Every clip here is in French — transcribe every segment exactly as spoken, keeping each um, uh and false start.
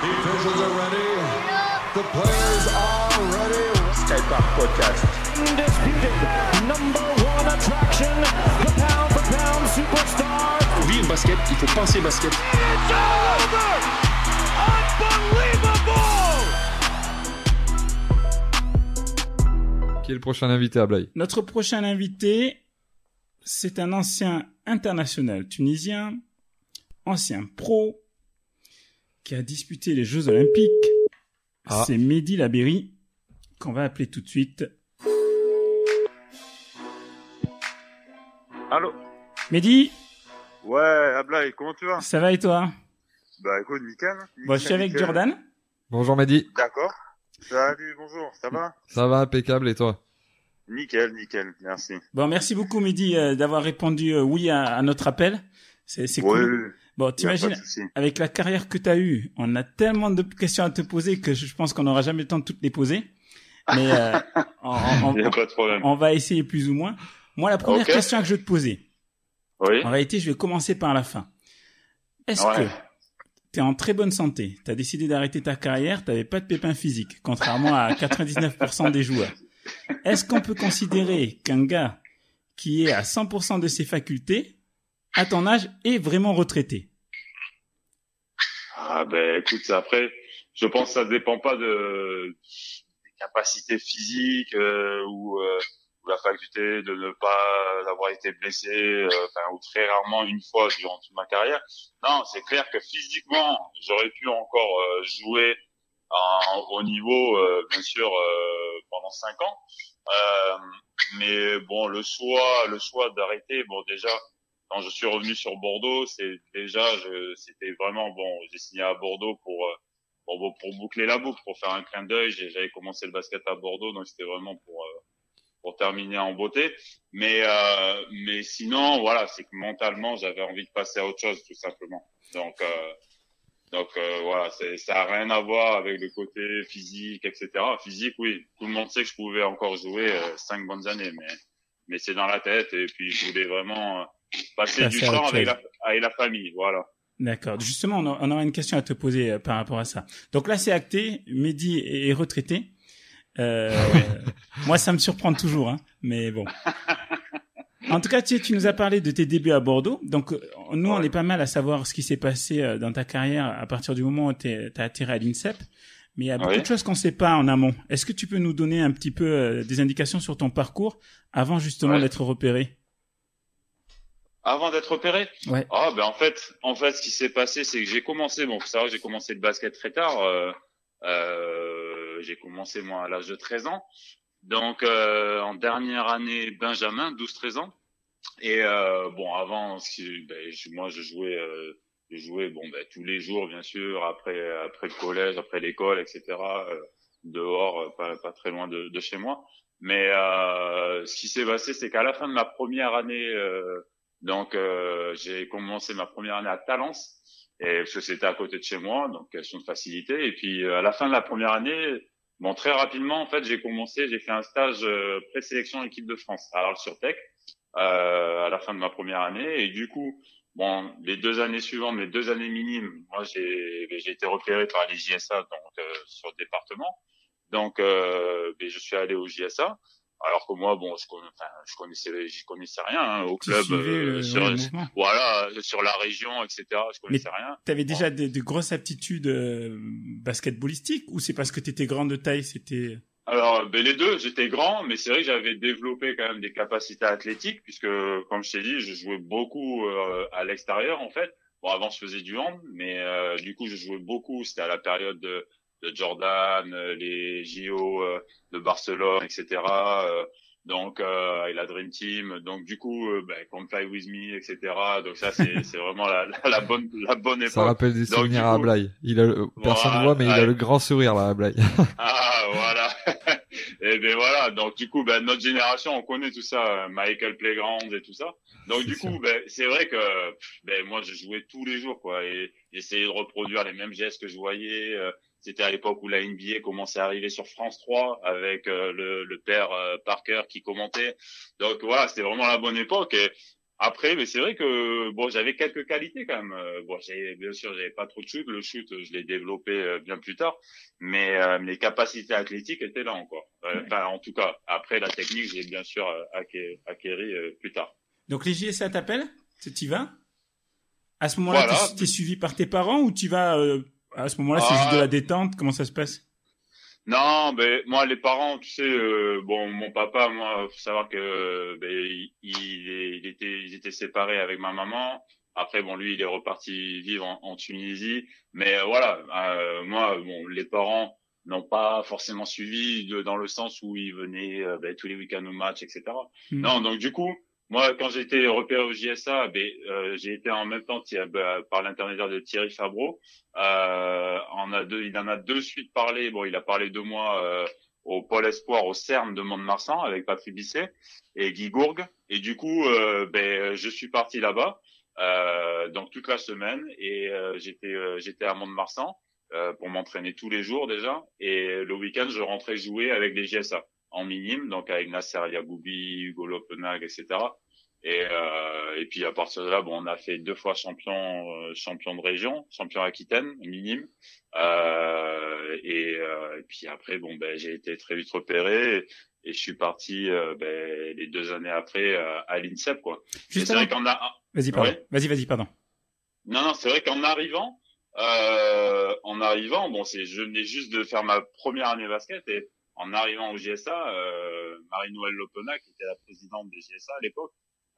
officials are ready. The players are ready. Skypark Podcast. Undisputed number one attraction, the pound for pound superstar. Oui, le basket, il faut penser basket. It's over! Unbelievable! Qui est le prochain invité à Blaye? Notre prochain invité, c'est un ancien international tunisien, ancien pro, qui a disputé les Jeux Olympiques. Ah. C'est Mehdi Labéry, qu'on va appeler tout de suite. Allô? Mehdi? Ouais, Ablaye, comment tu vas? Ça va et toi? Bah écoute, nickel. nickel bon, je suis avec nickel. Jordan. Bonjour Mehdi. D'accord. Salut, bonjour, ça va? Ça va, impeccable, et toi? Nickel, nickel, merci. Bon, merci beaucoup Mehdi euh, d'avoir répondu euh, oui à, à notre appel. C'est, c'est ouais, cool. Bon, t'imagines, avec la carrière que tu as eue, on a tellement de questions à te poser que je pense qu'on n'aura jamais le temps de toutes les poser. Mais euh, on, on, Il y a pas de problème. on va essayer plus ou moins. Moi, la première okay. question que je vais te poser, oui. en réalité, je vais commencer par la fin. Est-ce ouais. que tu es en très bonne santé, tu as décidé d'arrêter ta carrière, tu n'avais pas de pépins physiques, contrairement à quatre-vingt-dix-neuf pour cent des joueurs. Est-ce qu'on peut considérer qu'un gars qui est à cent pour cent de ses facultés, à ton âge, est vraiment retraité? Ah ben écoute, après, je pense que ça dépend pas de des capacités physiques euh, ou, euh, ou la faculté de ne pas avoir été blessé, euh, enfin ou très rarement une fois durant toute ma carrière. Non, c'est clair que physiquement, j'aurais pu encore euh, jouer en, au niveau, euh, bien sûr, euh, pendant cinq ans. Euh, mais bon, le choix, le choix d'arrêter, bon déjà. Quand je suis revenu sur Bordeaux, c'est déjà, je, c'était vraiment bon. J'ai signé à Bordeaux pour, pour pour boucler la boucle, pour faire un clin d'œil. J'avais commencé le basket à Bordeaux, donc c'était vraiment pour pour terminer en beauté. Mais euh, mais sinon, voilà, c'est que mentalement, j'avais envie de passer à autre chose, tout simplement. Donc euh, donc euh, voilà, c'est, ça a rien à voir avec le côté physique, et cetera. Physique, oui, tout le monde sait que je pouvais encore jouer euh, cinq bonnes années, mais mais c'est dans la tête. Et puis je voulais vraiment euh, passer ça, du temps avec la, avec la famille, voilà. D'accord. Justement, on, a, on aura une question à te poser euh, par rapport à ça. Donc là, c'est acté. Mehdi est, est retraité. Euh, moi, ça me surprend toujours, hein. Mais bon. En tout cas, tu, tu nous as parlé de tes débuts à Bordeaux. Donc, nous, ouais. on est pas mal à savoir ce qui s'est passé dans ta carrière à partir du moment où tu as atterri à l'INSEP. Mais il y a beaucoup ouais. de choses qu'on ne sait pas en amont. Est-ce que tu peux nous donner un petit peu euh, des indications sur ton parcours avant justement ouais. d'être repéré? Avant d'être opéré? Ouais. Ah, ben, en fait, en fait, ce qui s'est passé, c'est que j'ai commencé, bon, faut savoir que j'ai commencé le basket très tard, euh, euh, j'ai commencé, moi, à l'âge de treize ans. Donc, euh, en dernière année, Benjamin, douze treize ans. Et, euh, bon, avant, ben, je, moi, je jouais, euh, je jouais, bon, ben, tous les jours, bien sûr, après, après le collège, après l'école, et cetera, euh, dehors, pas, pas très loin de, de chez moi. Mais, euh, ce qui s'est passé, c'est qu'à la fin de ma première année, euh, Donc, euh, j'ai commencé ma première année à Talence, et parce que c'était à côté de chez moi, donc question de facilité. Et puis, euh, à la fin de la première année, bon, très rapidement, en fait, j'ai commencé, j'ai fait un stage euh, pré-sélection équipe de France à Arles-sur-Tech, euh, à la fin de ma première année. Et du coup, bon, les deux années suivantes, les deux années minimes, moi, j'ai, j'ai été repéré par les J S A, donc euh, sur le département. Donc, euh, je suis allé au J S A. Alors que moi, bon, je connaissais, enfin, je connaissais, j'y connaissais rien hein, au club, euh, sur, ouais, voilà, sur la région, et cetera. Je connaissais Mais rien. T'avais déjà bon. de, de grosses aptitudes euh, basketballistiques ou c'est parce que t'étais grand de taille, c'était? Alors, ben les deux, j'étais grand, mais c'est vrai que j'avais développé quand même des capacités athlétiques puisque, comme je t'ai dit, je jouais beaucoup euh, à l'extérieur en fait. Bon, avant je faisais du hand, mais euh, du coup je jouais beaucoup. C'était à la période de de Jordan, les J O de Barcelone, et cetera. Donc, euh, et la Dream Team. Donc, du coup, euh, ben, Come Fly With Me, et cetera. Donc ça, c'est, c'est vraiment la, la, la bonne, la bonne époque. Ça rappelle des souvenirs donc, à Blaye. Il a, le... personne ne voilà, voit, mais ouais. il a le grand sourire là, à Blaye. Ah, voilà. Et ben voilà. Donc, du coup, ben, notre génération, on connaît tout ça, Michael Playgrounds et tout ça. Donc, c'est du coup, ben, c'est vrai que, ben, moi, je jouais tous les jours, quoi, et j'essayais de reproduire les mêmes gestes que je voyais. Euh, C'était à l'époque où la N B A commençait à arriver sur France trois avec euh, le, le père euh, Parker qui commentait. Donc voilà, c'était vraiment la bonne époque. Et Après, mais c'est vrai que bon, j'avais quelques qualités quand même. Euh, Bon, j'ai bien sûr, j'avais pas trop de shoot. Le shoot, je l'ai développé euh, bien plus tard, mais euh, mes capacités athlétiques étaient là encore. Euh, Enfin, en tout cas, après la technique, j'ai bien sûr euh, acqué- acquéri euh, plus tard. Donc les J S A t'appellent? Tu vas? À ce moment-là, Voilà. t'es, t'es suivi par tes parents ou tu vas euh, à ce moment-là, c'est Ah. juste de la détente? Comment ça se passe? Non, ben moi les parents, tu sais, euh, bon, mon papa, moi, faut savoir que ben il, il, est- il était, ils étaient séparés avec ma maman. Après, bon, lui, il est reparti vivre en, en Tunisie. Mais euh, voilà, euh, moi, bon, les parents n'ont pas forcément suivi de, dans le sens où ils venaient euh, ben, tous les week-ends au match, et cetera. Mm. Non, donc du coup, moi, quand j'ai été repéré au J S A, ben, euh, j'ai été en même temps Thi- ben, par l'intermédiaire de Thierry Fabreau. Euh, on a deux, il en a deux suites parlé. Bon, il a parlé de moi euh, au Pôle Espoir au CERN de Mont-de-Marsan avec Patrick Bisset et Guy Gourgue. Et du coup, euh, ben, je suis parti là-bas euh, donc toute la semaine et euh, j'étais euh, j'étais à Mont-de-Marsan euh, pour m'entraîner tous les jours déjà. Et le week-end, je rentrais jouer avec les J S A en minime, donc avec Nasser Yagoubi, Hugo Lopenag, et cetera. Et, euh, et puis à partir de là, bon, on a fait deux fois champion, euh, champion de région, champion Aquitaine, minime. Euh, et, euh, et puis après, bon, ben, j'ai été très vite repéré et, et je suis parti euh, ben, les deux années après euh, à l'INSEP, quoi. Juste c'est vrai avant- qu'en a, Vas-y, pardon. Ouais. Vas-y, vas-y, pardon. non, non, c'est vrai qu'en arrivant, euh, en arrivant, bon, c'est, je venais juste de faire ma première année basket et en arrivant au J S A, euh, Marie-Noël Lopena, qui était la présidente des J S A à l'époque,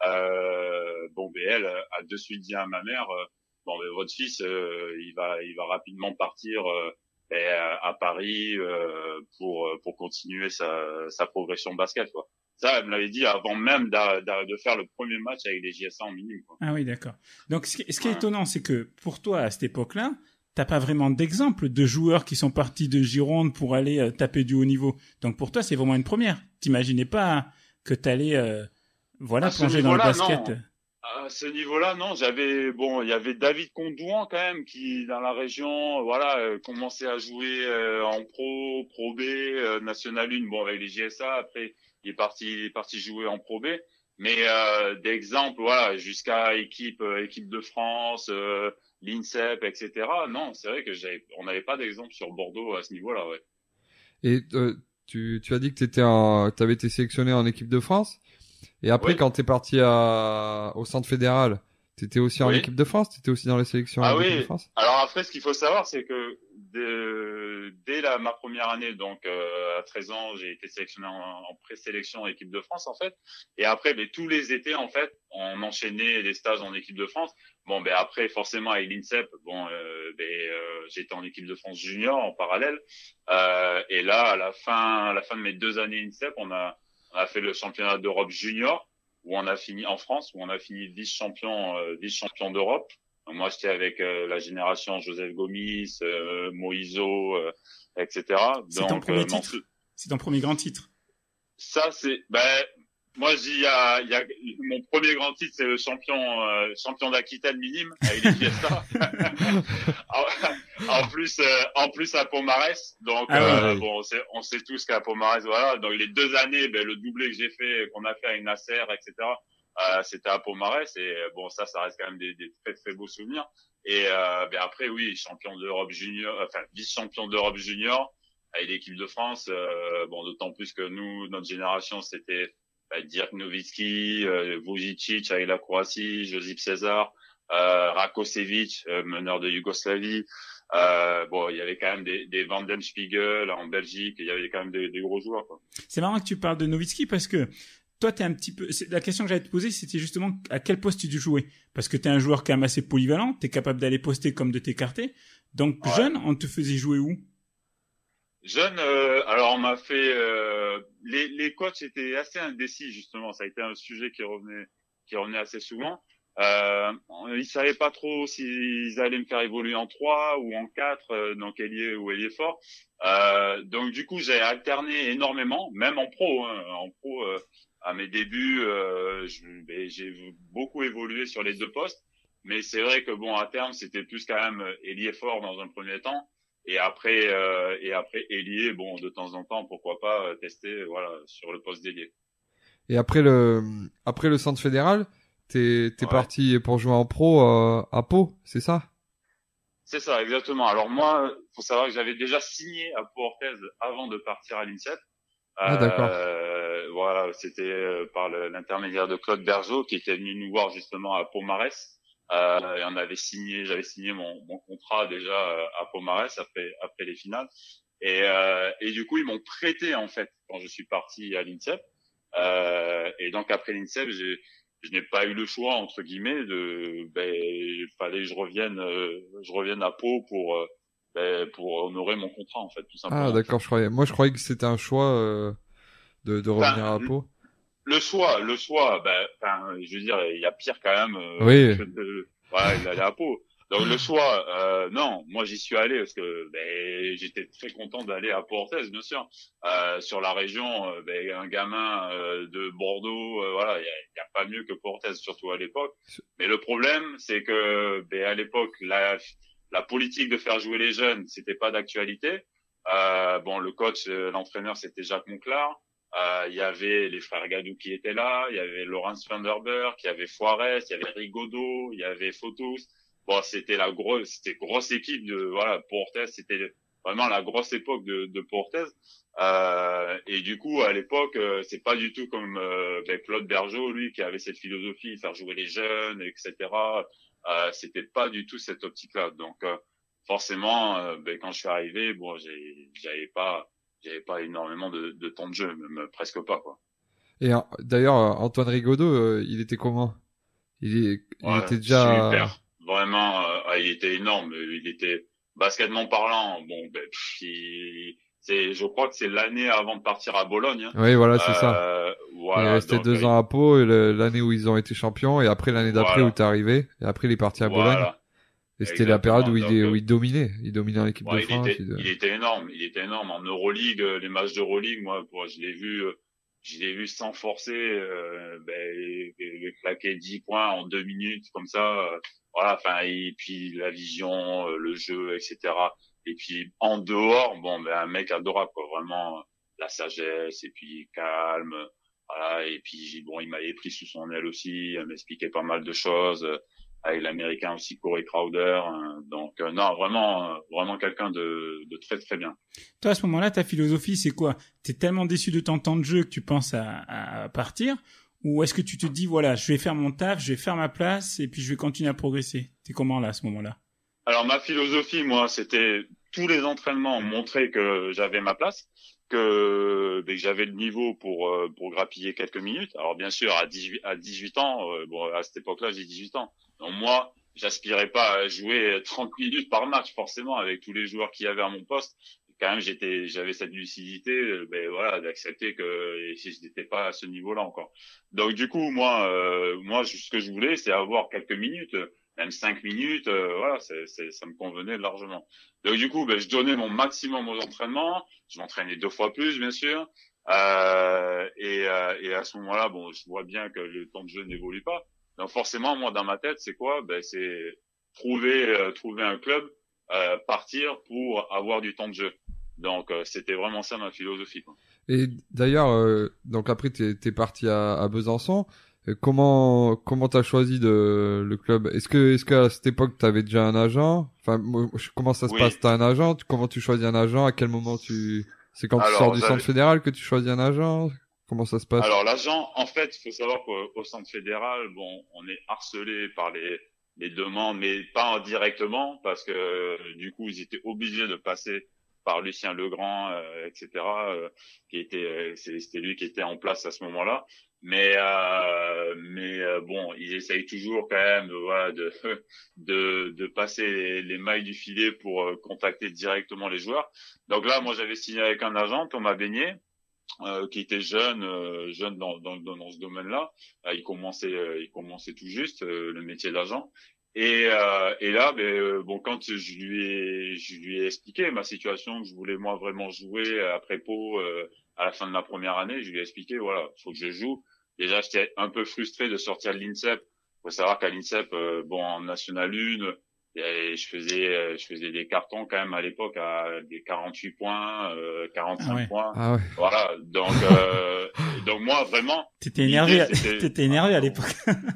euh, bon, ben elle a de suite dit à ma mère, euh, bon, ben votre fils, euh, il va, il va rapidement partir euh, ben, à, à Paris euh, pour pour continuer sa sa progression basket, quoi. Ça, elle me l'avait dit avant même d'a- d'a- de faire le premier match avec les J S A en minime, quoi. Ah oui, d'accord. Donc, ce qui, ce qui est Ouais. étonnant, c'est que pour toi, à cette époque-là, t'as pas vraiment d'exemple de joueurs qui sont partis de Gironde pour aller euh, taper du haut niveau. Donc, pour toi, c'est vraiment une première. T'imaginais pas que t'allais, euh, voilà, À ce plonger dans le niveau-là, basket. non. À ce niveau-là, non, j'avais bon, il y avait David Condouan quand même qui dans la région, voilà, euh, commençait à jouer euh, en pro, Pro B, euh, National un, bon avec les J S A. Après, il est parti, il est parti jouer en Pro B. Mais euh, d'exemples, voilà, jusqu'à équipe, euh, équipe de France, euh, l'INSEP, et cetera. Non, c'est vrai que j'avais, on n'avait pas d'exemple sur Bordeaux à ce niveau-là, ouais. Et euh, tu, tu as dit que t'étais en, t'avais été sélectionné en équipe de France. Et après, Oui. quand t'es parti à, au centre fédéral, t'étais aussi en Oui. équipe de France? T'étais aussi dans les sélections Ah en équipe oui. de France? Alors après, ce qu'il faut savoir, c'est que dès, dès la, ma première année, donc euh, à treize ans, j'ai été sélectionné en, en présélection en équipe de France, en fait. Et après, ben, tous les étés, en fait, on enchaînait les stages en équipe de France. Bon, ben après, forcément, avec l'INSEP, bon, euh, ben, euh, j'étais en équipe de France junior en parallèle. Euh, et là, à la fin, à la fin de mes deux années INSEP, on a, on a fait le championnat d'Europe junior, où on a fini en France, où on a fini vice-champion, euh, vice-champion d'Europe. Donc, moi, j'étais avec euh, la génération Joseph Gomis, euh, Moïso, euh, et cetera. C'est ton Donc, premier euh, mon- titre? C'est ton premier grand titre. ça, c'est, ben, moi, je dis, il y a, il y a, mon premier grand titre, c'est le champion, euh, champion d'Aquitaine minime, avec les Fiesta. en, en plus, euh, en plus à Pomarès. Donc, Ah euh, ouais. bon, on sait, on sait tous qu'à Pomarès, voilà. Donc, les deux années, ben, le doublé que j'ai fait, qu'on a fait avec Nasser, et cetera, euh, c'était à Pomarès. Et bon, ça, ça reste quand même des, des très, très beaux souvenirs. Et, euh, ben, après, oui, champion d'Europe junior, enfin, vice-champion d'Europe junior, avec l'équipe de France. Euh, bon, d'autant plus que nous, notre génération, c'était, bah, Dirk Nowitzki, euh, Vujicic avec la Croatie, Josip Cesar, euh, Rakosevic, euh, meneur de Yougoslavie. Euh, bon, il y avait quand même des, des Van den Spiegel en Belgique. Il y avait quand même des, des gros joueurs, quoi. C'est marrant que tu parles de Nowitzki parce que toi, t'es un petit peu. c'est- La question que j'allais te poser, c'était justement à quel poste tu jouais. Parce que t'es un joueur quand même assez polyvalent, t'es capable d'aller poster comme de t'écarter. Donc Ouais. jeune, on te faisait jouer où? Jeune, euh, alors on m'a fait euh, les, les coachs étaient assez indécis justement. Ça a été un sujet qui revenait qui revenait assez souvent. Euh, ils savaient pas trop s'ils allaient me faire évoluer en trois ou en quatre, euh, donc ailier ou ailier fort. Euh, donc du coup j'ai alterné énormément, même en pro. Hein, en pro, euh, à mes débuts, euh, je- ben, j'ai beaucoup évolué sur les deux postes. Mais c'est vrai que bon à terme c'était plus quand même ailier fort dans un premier temps. Et après, euh, et après ailier, bon, de temps en temps, pourquoi pas euh, tester, voilà, sur le poste d'ailier. Et après le, après le centre fédéral, t'es, t'es Ouais. parti pour jouer en pro euh, à Pau, c'est ça? C'est ça, exactement. Alors moi, faut savoir que j'avais déjà signé à Pau Orthez avant de partir à l'INSEP. Ah, d'accord. Euh, voilà, c'était euh, par le- l'intermédiaire de Claude Bergeau qui était venu nous voir justement à Pau-Marès. Euh, et on avait signé, j'avais signé mon, mon contrat déjà euh, à Pau-Marès après après les finales. Et, euh, et du coup, ils m'ont prêté en fait quand je suis parti à l'INSEP. Euh, et donc après l'INSEP, j'ai je n'ai pas eu le choix entre guillemets de ben il fallait que je revienne euh, je revienne à Pau pour euh, ben, pour honorer mon contrat en fait tout simplement. Ah, d'accord, je croyais. Moi, je croyais que c'était un choix euh, de, de revenir Enfin, à Pau. Le choix, le choix, ben, enfin, je veux dire, il y a pire quand même. Euh, Oui. que de, voilà, il allait à Pau. Donc le choix, euh, non, moi j'y suis allé parce que ben, j'étais très content d'aller à Pau Orthez, bien sûr. Euh, sur la région, euh, ben, un gamin euh, de Bordeaux, euh, voilà, il y a, y a pas mieux que Pau Orthez, surtout à l'époque. Mais le problème, c'est que ben, à l'époque, la, la politique de faire jouer les jeunes, c'était pas d'actualité. Euh, bon, le coach, euh, l'entraîneur, c'était Jacques Monclar. Il euh, y avait les frères Gadou qui étaient là, il y avait Laurence Vanderberg, il y avait Foirest, il y avait Rigaudot, il y avait Photos. Bon, c'était la grosse, c'était grosse équipe de voilà Pau Orthez, c'était vraiment la grosse époque de, de Pau Orthez. Euh, et du coup, à l'époque, euh, c'est pas du tout comme euh, ben, Claude Bergeau, lui, qui avait cette philosophie, faire jouer les jeunes, et cetera. Euh, c'était pas du tout cette optique-là. Donc, euh, forcément, euh, ben, quand je suis arrivé, bon, j'ai, j'avais pas j'avais pas énormément de, de temps de jeu, même presque pas, quoi. Et euh, d'ailleurs, euh, Antoine Rigaudot, euh, il était comment? Il, est, il Ouais, était déjà... super. Vraiment, euh, il était énorme. Il était, basketement parlant, bon, ben, pff, il, c'est, je crois que c'est l'année avant de partir à Bologne. Hein. Oui, voilà, c'est euh, ça. Voilà, il est resté donc, deux euh, ans à Pau, et le- l'année où ils ont été champions, et après l'année d'après Voilà. où t'es arrivé, et après il est parti à Bologne. voilà. Et c'était la Exactement. période où il, Donc, est- euh, où il dominait. Il dominait l'équipe Ouais, de il France. était, il- il était énorme, il était énorme en Euroleague, euh, les matchs d'Euroleague, moi, moi, je l'ai vu, euh, je l'ai vu sans forcer, euh, ben, il- il claquer dix points en deux minutes comme ça, euh, voilà, enfin, et puis la vision, euh, le jeu, et cetera. Et puis en dehors, bon, ben, un mec adorable, quoi, vraiment, euh, la sagesse, et puis calme, voilà, et puis bon, il m'avait pris sous son aile aussi, il m'expliquait pas mal de choses. euh, avec l'américain aussi Corey Crowder, hein. Donc euh, non, vraiment, euh, vraiment quelqu'un de, de très très bien. Toi, à ce moment-là, ta philosophie, c'est quoi? T'es tellement déçu de ton temps de jeu que tu penses à, à partir? Ou est-ce que tu te dis, voilà, je vais faire mon taf, je vais faire ma place, et puis je vais continuer à progresser? T'es comment là, à ce moment-là? Alors ma philosophie, moi, c'était tous les entraînements montraient que j'avais ma place, que, ben, que j'avais le niveau pour euh, pour grappiller quelques minutes. Alors bien sûr, à dix-huit à dix-huit ans, euh, bon à cette époque-là, j'ai dix-huit ans. Donc moi, j'aspirais pas à jouer trente minutes par match forcément avec tous les joueurs qu'il y avait à mon poste. Quand même, j'étais, j'avais cette lucidité, euh, ben voilà, d'accepter que si je n'étais pas à ce niveau-là encore. Donc du coup, moi, euh, moi, ce que je voulais, c'est avoir quelques minutes, même cinq minutes, euh, voilà, c'est, c'est, ça me convenait largement. Donc du coup, ben je donnais mon maximum aux entraînements, je m'entraînais deux fois plus, bien sûr, euh, et, euh, et à ce moment-là, bon, je vois bien que le temps de jeu n'évolue pas. Donc forcément, moi, dans ma tête, c'est quoi? Ben c'est trouver, euh, trouver un club, euh, partir pour avoir du temps de jeu. Donc euh, c'était vraiment ça ma philosophie, quoi. Et d'ailleurs, euh, donc après t'es, t'es parti à, à Besançon. Euh, Comment comment t'as choisi de le club? Est-ce que est-ce qu'à cette époque t'avais déjà un agent? Enfin, moi, je- comment ça se Oui. passe? T'as un agent? Tu- Comment tu choisis un agent? À quel moment tu? C'est quand tu Alors, sors du j'avais- centre fédéral que tu choisis un agent? Comment ça se passe? Alors l'agent, en fait, il faut savoir qu'au au centre fédéral, bon, on est harcelé par les les demandes, mais pas directement, parce que euh, du coup, ils étaient obligés de passer par Lucien Legrand, euh, et cetera, euh, qui était, euh, c'est- c'était lui qui était en place à ce moment-là. Mais euh, mais euh, bon, ils essayent toujours quand même, de, voilà, de de de passer les, les mailles du filet pour euh, contacter directement les joueurs. Donc là, moi, j'avais signé avec un agent, Thomas Beignet. Euh, qui était jeune, euh, jeune dans, dans, dans ce domaine-là. Euh, il commençait, euh, il commençait tout juste euh, le métier d'agent. Et, euh, et là, ben, euh, bon, quand je lui ai, je lui ai expliqué ma situation, que je voulais moi vraiment jouer après Pau euh, à la fin de la première année, je lui ai expliqué, voilà, faut que je joue. Déjà, j'étais un peu frustré de sortir de l'INSEP. Faut savoir qu'à l'INSEP, euh, bon, en National un, et je faisais, je faisais des cartons quand même à l'époque à des quarante-huit points, euh, quarante-cinq Ah ouais. points. Ah ouais. Voilà, donc euh, donc moi vraiment. T'étais énervé, à... l'idée, c'était- t'étais énervé à l'époque. Ouais,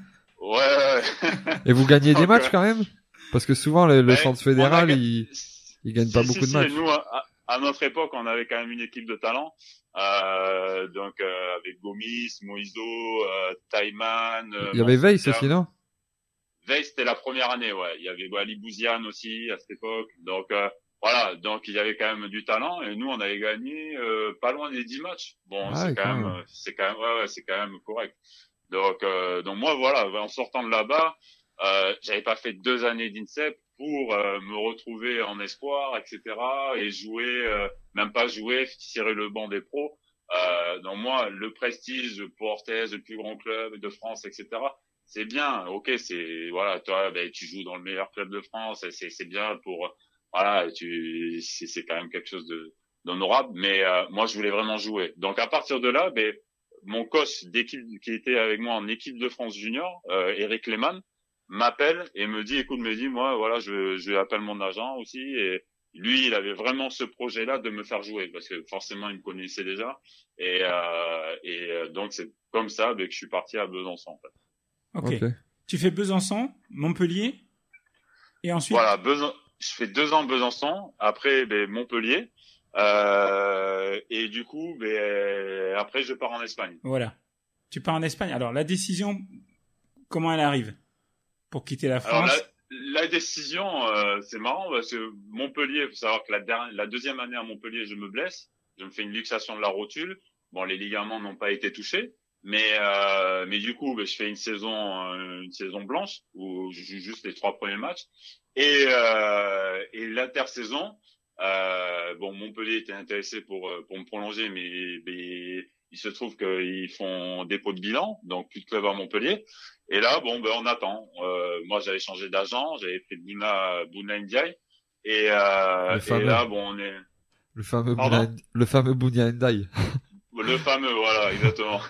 Ouais, ouais. Et vous gagnez des Donc, matchs euh, quand même? Parce que souvent, le, le ben, centre on fédéral, a- il, il gagne pas Si, beaucoup si, de matchs. si, nous, à, à notre époque, on avait quand même une équipe de talent. Euh, donc, euh, avec Gomis, Moiso, euh, Taiman. Euh, Il y avait bon, Weiss c'était- aussi, non? Veille, c'était la première année, ouais. Il y avait Ali Bouziane aussi à cette époque. Donc, euh, voilà. Donc, il y avait quand même du talent. Et nous, on avait gagné euh, pas loin des dix matchs. Bon, Ah c'est ouais, quand quand même, même. euh, c'est quand même, ouais, ouais, c'est quand même correct. Donc, euh, donc moi, voilà, en sortant de là-bas, euh, j'avais pas fait deux années d'INSEP pour euh, me retrouver en espoir, et cetera. Et jouer, euh, même pas jouer, tirer le banc des pros. Euh, donc moi, le prestige pour Orthez, le plus grand club de France, et cetera. C'est bien, ok, c'est voilà, toi, ben tu joues dans le meilleur club de France, et c'est c'est bien pour voilà, tu c'est c'est quand même quelque chose de d'honorable. Mais euh, moi, je voulais vraiment jouer. Donc à partir de là, ben mon coach d'équipe qui était avec moi en équipe de France junior, euh, Eric Lehmann, m'appelle et me dit, écoute, me dit, moi, voilà, je, je appelle mon agent aussi, et lui, il avait vraiment ce projet-là de me faire jouer, parce que forcément, il me connaissait déjà, et, euh, et euh, donc c'est comme ça ben, que je suis parti à Besançon. En fait. Ok. Ok. Tu fais Besançon, Montpellier, et ensuite. Voilà, Besan- je fais deux ans Besançon, après ben, Montpellier, euh, et du coup, ben, après, je pars en Espagne. Voilà. Tu pars en Espagne. Alors, la décision, comment elle arrive pour quitter la Alors France? la, la décision, euh, c'est marrant parce que Montpellier, il faut savoir que la, dernière, la deuxième année à Montpellier, je me blesse, je me fais une luxation de la rotule. Bon, les ligaments n'ont pas été touchés, mais euh, mais du coup, ben, je fais une saison euh, une saison blanche où je joue juste les trois premiers matchs et euh, et l'intersaison. Euh, bon, Montpellier était intéressé pour pour me prolonger, mais, mais il se trouve qu'ils font dépôt de bilan, donc plus de club à Montpellier. Et là, bon, ben on attend. Euh, moi, j'avais changé d'agent, j'avais pris Bouna Bouna Ndiaye, et, euh, Le et fameux. là, bon, on est Le fameux Pardon Bouna, le fameux Bouna Ndiaye. le fameux, voilà, exactement.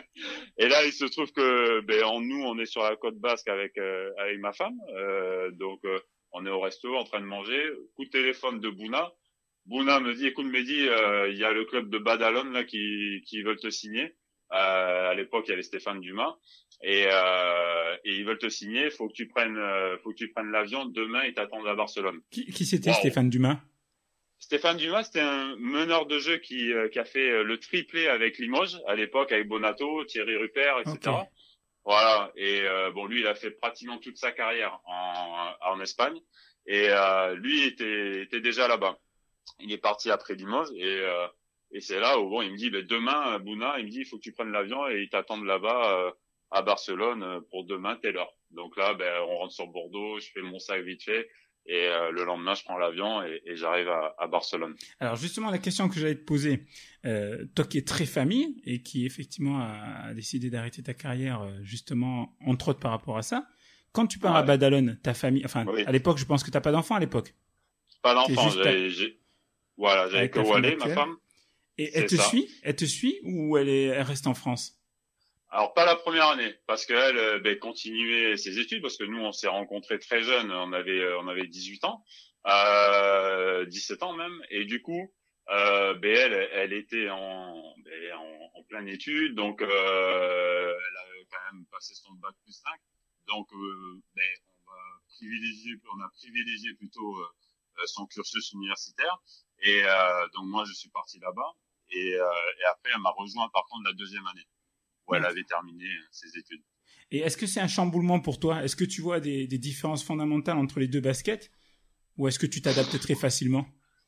Et là, il se trouve que ben en nous, on est sur la côte basque avec euh, avec ma femme, euh, donc euh, on est au resto en train de manger. Coup de téléphone de Bouna. Bouna me dit, écoute Mehdi, il euh, y a le club de Badalone là qui qui veulent te signer. Euh, à l'époque, il y avait Stéphane Dumas et euh, et ils veulent te signer. Faut que tu prennes, euh, faut que tu prennes l'avion demain. Ils t'attendent à Barcelone. Qui, qui c'était, Wow. Stéphane Dumas? Stéphane Dumas, c'était un meneur de jeu qui euh, qui a fait euh, le triplé avec Limoges à l'époque, avec Bonato, Thierry Rupert, et cetera. Ok. Voilà. Et euh, bon, lui, il a fait pratiquement toute sa carrière en en Espagne. Et euh, lui était était déjà là-bas. Il est parti après Limoges et euh, et c'est là où bon, il me dit, ben demain, Bouna, il me dit, il faut que tu prennes l'avion et ils t'attendent là-bas euh, à Barcelone euh, pour demain telle heure. Donc là, ben on rentre sur Bordeaux, je fais mon sac vite fait. Et euh, le lendemain, je prends l'avion et, et j'arrive à, à Barcelone. Alors justement, la question que j'allais te poser, euh, toi qui es très famille et qui effectivement a, a décidé d'arrêter ta carrière euh, justement, entre autres par rapport à ça, quand tu pars Ouais. à Badalone, ta famille, enfin Oui. à l'époque, je pense que t'as pas d'enfant à l'époque. Pas T'es d'enfant, juste j'ai, j'ai, voilà, j'avais avec que ta femme Wallet, ma actuelle. femme. Et C'est elle te ça. suit, elle te suit ou elle est, elle reste en France? Alors pas la première année, parce qu'elle euh, ben, continuait ses études, parce que nous on s'est rencontrés très jeunes, on avait euh, on avait dix-huit ans, euh, dix-sept ans même, et du coup euh, ben elle elle était en ben, en, en pleine étude, donc euh, elle a quand même passé son bac plus cinq, donc euh, ben, on va privilégier, on a privilégié plutôt euh, son cursus universitaire, et euh, donc moi je suis parti là-bas, et, euh, et après elle m'a rejoint par contre la deuxième année où elle avait terminé ses études. Et est-ce que c'est un chamboulement pour toi? Est-ce que tu vois des, des différences fondamentales entre les deux baskets? Ou est-ce que tu t'adaptes très facilement?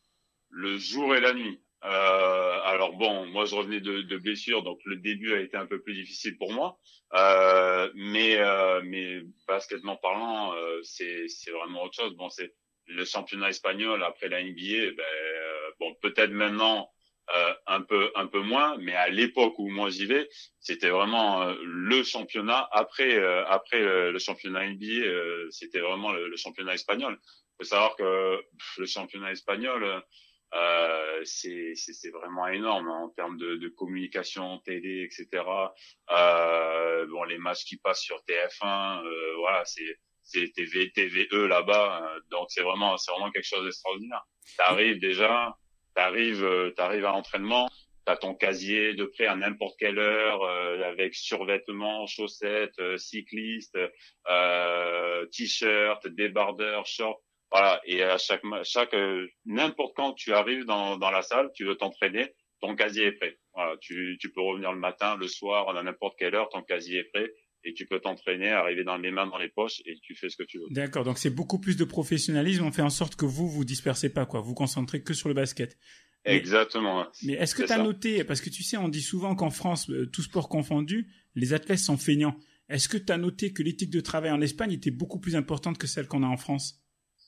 Le jour et la nuit. Euh, alors bon, moi je revenais de, de blessure, donc le début a été un peu plus difficile pour moi. Euh, mais euh, mais baskettement parlant, euh, c'est c'est vraiment autre chose. Bon, c'est le championnat espagnol après la N B A. Ben euh, bon, peut-être maintenant euh, un peu un peu moins, mais à l'époque où moi j'y vais, c'était vraiment euh, le championnat. Après euh, après euh, le championnat N B A, euh, c'était vraiment le, le championnat espagnol. Faut savoir que pff, le championnat espagnol, euh, c'est c'est c'est vraiment énorme hein, en termes de, de communication, télé, et cetera. Euh, bon, les matchs qui passent sur T F un, euh, voilà, c'est c'est T V T V E là-bas, euh, donc c'est vraiment c'est vraiment quelque chose d'extraordinaire. T'arrives déjà, t'arrives euh, t'arrives à l'entraînement, t'as ton casier de prêt à n'importe quelle heure, euh, avec survêtements, chaussettes, euh, cyclistes, euh, t-shirt, débardeur, short. Voilà. Et à chaque, chaque, euh, n'importe quand tu arrives dans, dans la salle, tu veux t'entraîner, ton casier est prêt. Voilà. Tu, tu peux revenir le matin, le soir, à n'importe quelle heure, ton casier est prêt. Et tu peux t'entraîner, arriver dans les mains dans les poches et tu fais ce que tu veux. D'accord, donc c'est beaucoup plus de professionnalisme. On fait en sorte que vous vous dispersez pas, quoi. Vous vous concentrez que sur le basket. Mais, Exactement. Mais est-ce que tu as noté, parce que tu sais, on dit souvent qu'en France, euh, tout sport confondu, les athlètes sont feignants. Est-ce que tu as noté que l'éthique de travail en Espagne était beaucoup plus importante que celle qu'on a en France?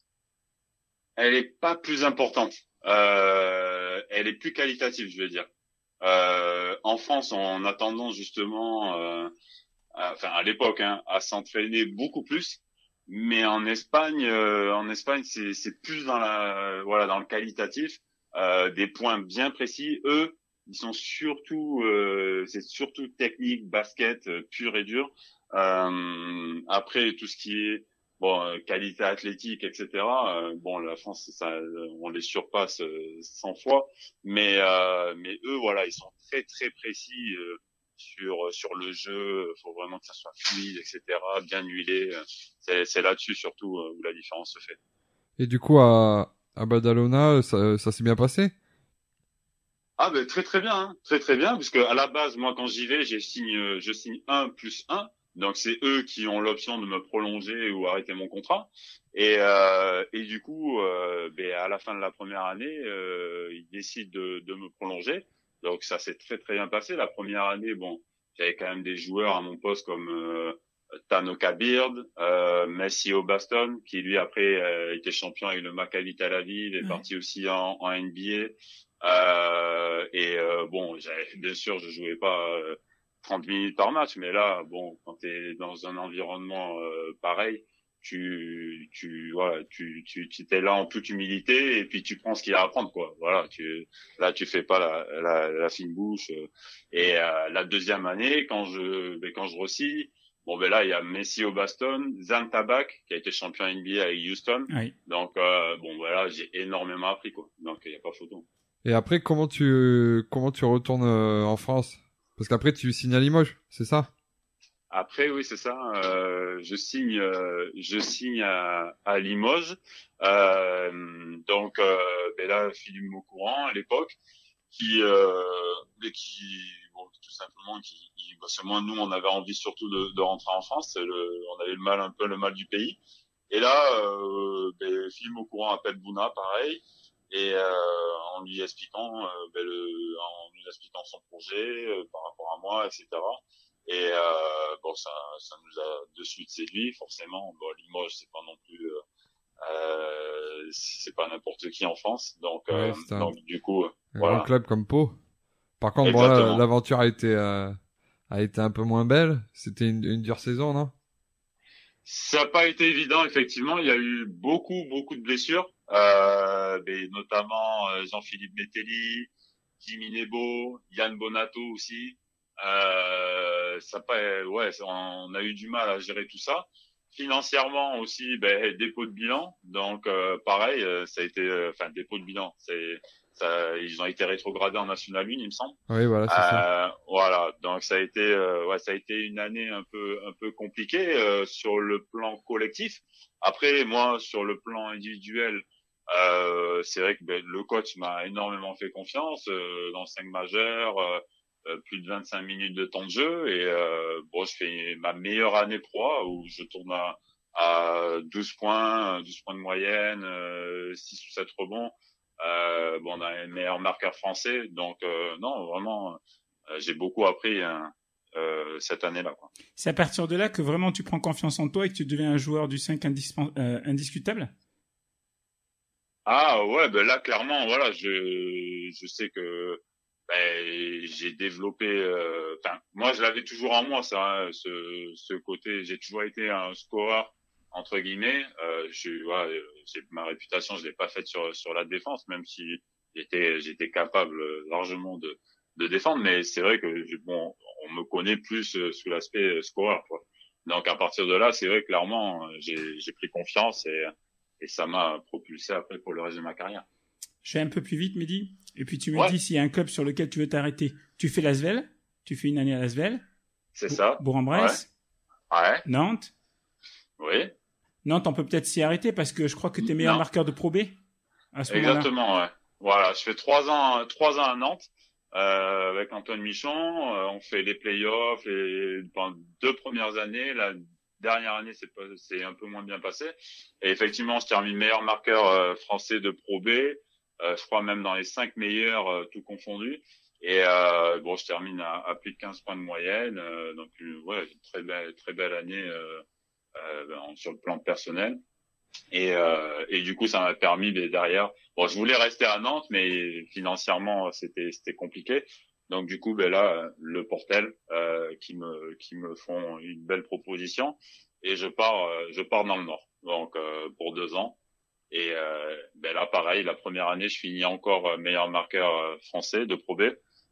Elle est pas plus importante. Euh, elle est plus qualitative, je veux dire. Euh, en France, on a tendance justement... Euh, enfin à l'époque, hein, à s'entraîner beaucoup plus, mais en Espagne, euh, en Espagne, c'est, c'est plus dans la, voilà, dans le qualitatif, euh, des points bien précis. Eux, ils sont surtout, euh, c'est surtout technique, basket, euh, pur et dur. Euh, après tout ce qui est bon, euh, qualité athlétique, et cetera. Euh, bon, la France, ça, on les surpasse euh, cent fois, mais euh, mais eux, voilà, ils sont très très précis. Euh, sur sur le jeu, faut vraiment que ça soit fluide, et cetera, bien huilé. C'est c'est là-dessus surtout où la différence se fait. Et du coup à à Badalona, ça ça s'est bien passé? Ah ben très très bien, hein. Très très bien, puisque à la base moi quand j'y vais, j'ai signe je signe un plus un, donc c'est eux qui ont l'option de me prolonger ou arrêter mon contrat. Et euh, et du coup, euh, ben à la fin de la première année, euh, ils décident de de me prolonger. Donc ça s'est très très bien passé. La première année, bon, j'avais quand même des joueurs à mon poste comme euh, Tanoka Beard, euh, Messi O'Baston, qui lui après euh, était champion avec le Maccabi Tel Aviv, est ouais. parti aussi en, en N B A. Euh, et euh, bon, j'avais, bien sûr, je jouais pas euh, trente minutes par match, mais là, bon, quand t'es dans un environnement euh, pareil, tu tu voilà tu tu tu t'es là en toute humilité et puis tu prends ce qu'il y a à prendre, quoi. Voilà, tu là tu fais pas la la, la fine bouche. Et euh, la deuxième année, quand je ben, quand je re-signe, bon ben là il y a Messi O'Baston, Zan Tabak qui a été champion N B A avec Houston. Oui. Donc euh, bon voilà, j'ai énormément appris, quoi. Donc il y a pas photo. Et après comment tu comment tu retournes euh, en France? Parce qu'après tu signes à Limoges, c'est ça? Après, oui, c'est ça. Euh, je signe, euh, je signe à, à Limoges. Euh, donc, euh, ben là, Philippe Maucourant à l'époque, qui, euh, qui, bon, tout simplement, qui, qui bah, c'est moi, nous, on avait envie surtout de, de rentrer en France. C'est le, on avait le mal, un peu le mal du pays. Et là, euh, ben, Philippe Maucourant appelle Bouna, pareil, et euh, en lui expliquant, euh, ben, le, en lui expliquant son projet euh, par rapport à moi, et cetera. Et euh, bon, ça, ça nous a de suite séduit, forcément. Bon, Limoges, c'est pas non plus, euh, c'est pas n'importe qui en France. Donc, ouais, euh, donc du coup, un voilà. grand club comme Pau. Par contre, bon, là, l'aventure a été, euh, a été un peu moins belle. C'était une, une dure saison, non? Ça n'a pas été évident, effectivement. Il y a eu beaucoup, beaucoup de blessures, euh, mais notamment euh, Jean-Philippe Metelli, Jimmy Nebo, Yann Bonato aussi. Euh, ça pas, ouais, on a eu du mal à gérer tout ça. Financièrement aussi, ben, dépôt de bilan. Donc, euh, pareil, ça a été, enfin, euh, dépôt de bilan. C'est, ça, ils ont été rétrogradés en National un, il me semble. Oui, voilà, c'est euh, ça. Voilà. Donc, ça a été, euh, ouais, ça a été une année un peu, un peu compliquée euh, sur le plan collectif. Après, moi, sur le plan individuel, euh, c'est vrai que ben, le coach m'a énormément fait confiance euh, dans cinq majeurs. Euh, Euh, plus de vingt-cinq minutes de temps de jeu et euh, bon, je fais ma meilleure année pro où je tourne à, à douze points, douze points de moyenne, euh, six ou sept rebonds. Euh, bon, on a un meilleur marqueur français, donc euh, non, vraiment, euh, j'ai beaucoup appris hein, euh, cette année-là, quoi. C'est à partir de là que vraiment tu prends confiance en toi et que tu deviens un joueur du cinq indispen- euh, indiscutable? Ah ouais, ben là clairement, voilà, je je sais que ben, j'ai développé, enfin, euh, moi je l'avais toujours en moi, ça, hein, ce, ce côté, j'ai toujours été un scoreur entre guillemets. Euh, je, voilà, j'ai ma réputation, je l'ai pas faite sur sur la défense, même si j'étais j'étais capable largement de de défendre, mais c'est vrai que bon, on me connaît plus sous l'aspect scoreur, quoi. Donc à partir de là, c'est vrai clairement, j'ai j'ai pris confiance et et ça m'a propulsé après pour le reste de ma carrière. Je fais un peu plus vite, Mehdi. Et puis tu me Ouais. dis s'il y a un club sur lequel tu veux t'arrêter. Tu fais l'Asvel. Tu fais une année à l'Asvel. C'est ça. Bourg-en-Bresse. Ouais. Nantes. Oui. Nantes, on peut peut-être s'y arrêter parce que je crois que t'es meilleur Non. marqueur de Pro B à ce moment-là. Exactement, ouais. Voilà, je fais trois ans, trois ans à Nantes euh, avec Antoine Michon. Euh, on fait les playoffs les pendant deux premières années. La dernière année, c'est pas, c'est un peu moins bien passé. Et effectivement, je termine meilleur marqueur euh, français de Pro B. Euh, je crois même dans les cinq meilleurs, euh, tout confondu. Et euh, bon, je termine à, à plus de quinze points de moyenne. Euh, donc, une, ouais, une très belle, très belle année euh, euh, ben, sur le plan personnel. Et, euh, et du coup, ça m'a permis ben, derrière. Bon, je voulais rester à Nantes, mais financièrement, c'était c'était compliqué. Donc du coup, ben là, le Portel euh, qui me qui me font une belle proposition et je pars euh, je pars dans le Nord. Donc euh, pour deux ans. Et euh, ben là, pareil, la première année, je finis encore meilleur marqueur euh, français de Pro B,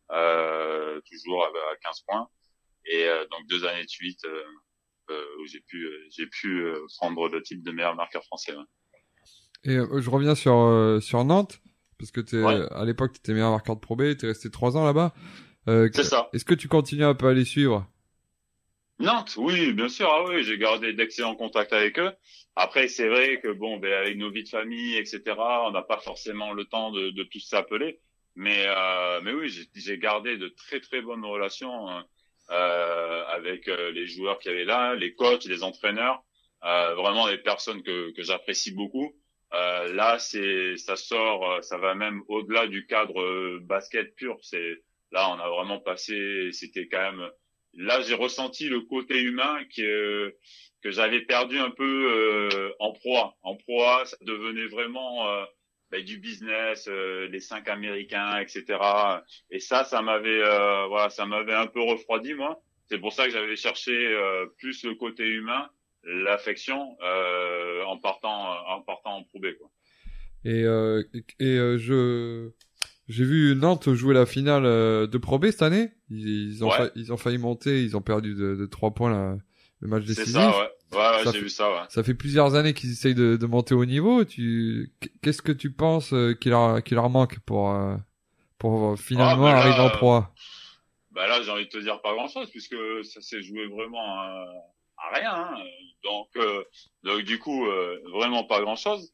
euh, toujours à, à quinze points. Et euh, donc deux années de suite. Euh, Euh, où j'ai pu euh, j'ai pu euh, prendre le titre de meilleur marqueur français. Ouais. Et euh, je reviens sur euh, sur Nantes parce que t'es Ouais. à l'époque t'étais meilleur marqueur de Pro B, t'es resté trois ans là-bas. Euh, C'est ça. Est-ce que tu continues un peu à les suivre? Nantes, oui, bien sûr, ah oui, j'ai gardé d'excellents contacts avec eux. Après, c'est vrai que bon, ben avec nos vies de famille, et cetera, on n'a pas forcément le temps de, de tous s'appeler. Mais euh, mais oui, j'ai, j'ai gardé de très très bonnes relations. Hein. Euh, avec euh, les joueurs qu'il y avait là, les coachs, les entraîneurs, euh, vraiment des personnes que, que j'apprécie beaucoup. Euh, là, c'est ça sort, ça va même au-delà du cadre euh, basket pur. C'est là, on a vraiment passé. C'était quand même. Là, j'ai ressenti le côté humain que que j'avais perdu un peu euh, en proie. En proie, ça devenait vraiment euh, ben, du business, euh, les cinq Américains, et cetera. Et ça, ça m'avait, euh, voilà, ça m'avait un peu refroidi, moi. C'est pour ça que j'avais cherché euh, plus le côté humain, l'affection, euh, en partant, en partant en Pro B, quoi. Et euh, et euh, je j'ai vu Nantes jouer la finale euh, de Pro B cette année. Ils, ils ont Ouais. fa- ils ont failli monter, ils ont perdu de, de trois points la, le match C'est décisif. ça, ouais. Ouais, ouais, Ça j'ai fait- vu ça, ouais. Ça fait plusieurs années qu'ils essayent de, de monter au niveau. Tu, qu'est-ce que tu penses euh, qu'il leur, qu'il leur manque pour, euh, pour euh, finalement Ah, bah là, arriver en euh, Pro A? Bah là, j'ai envie de te dire pas grand-chose puisque ça s'est joué vraiment à, à rien. Hein. Donc, euh, donc du coup, euh, vraiment pas grand-chose.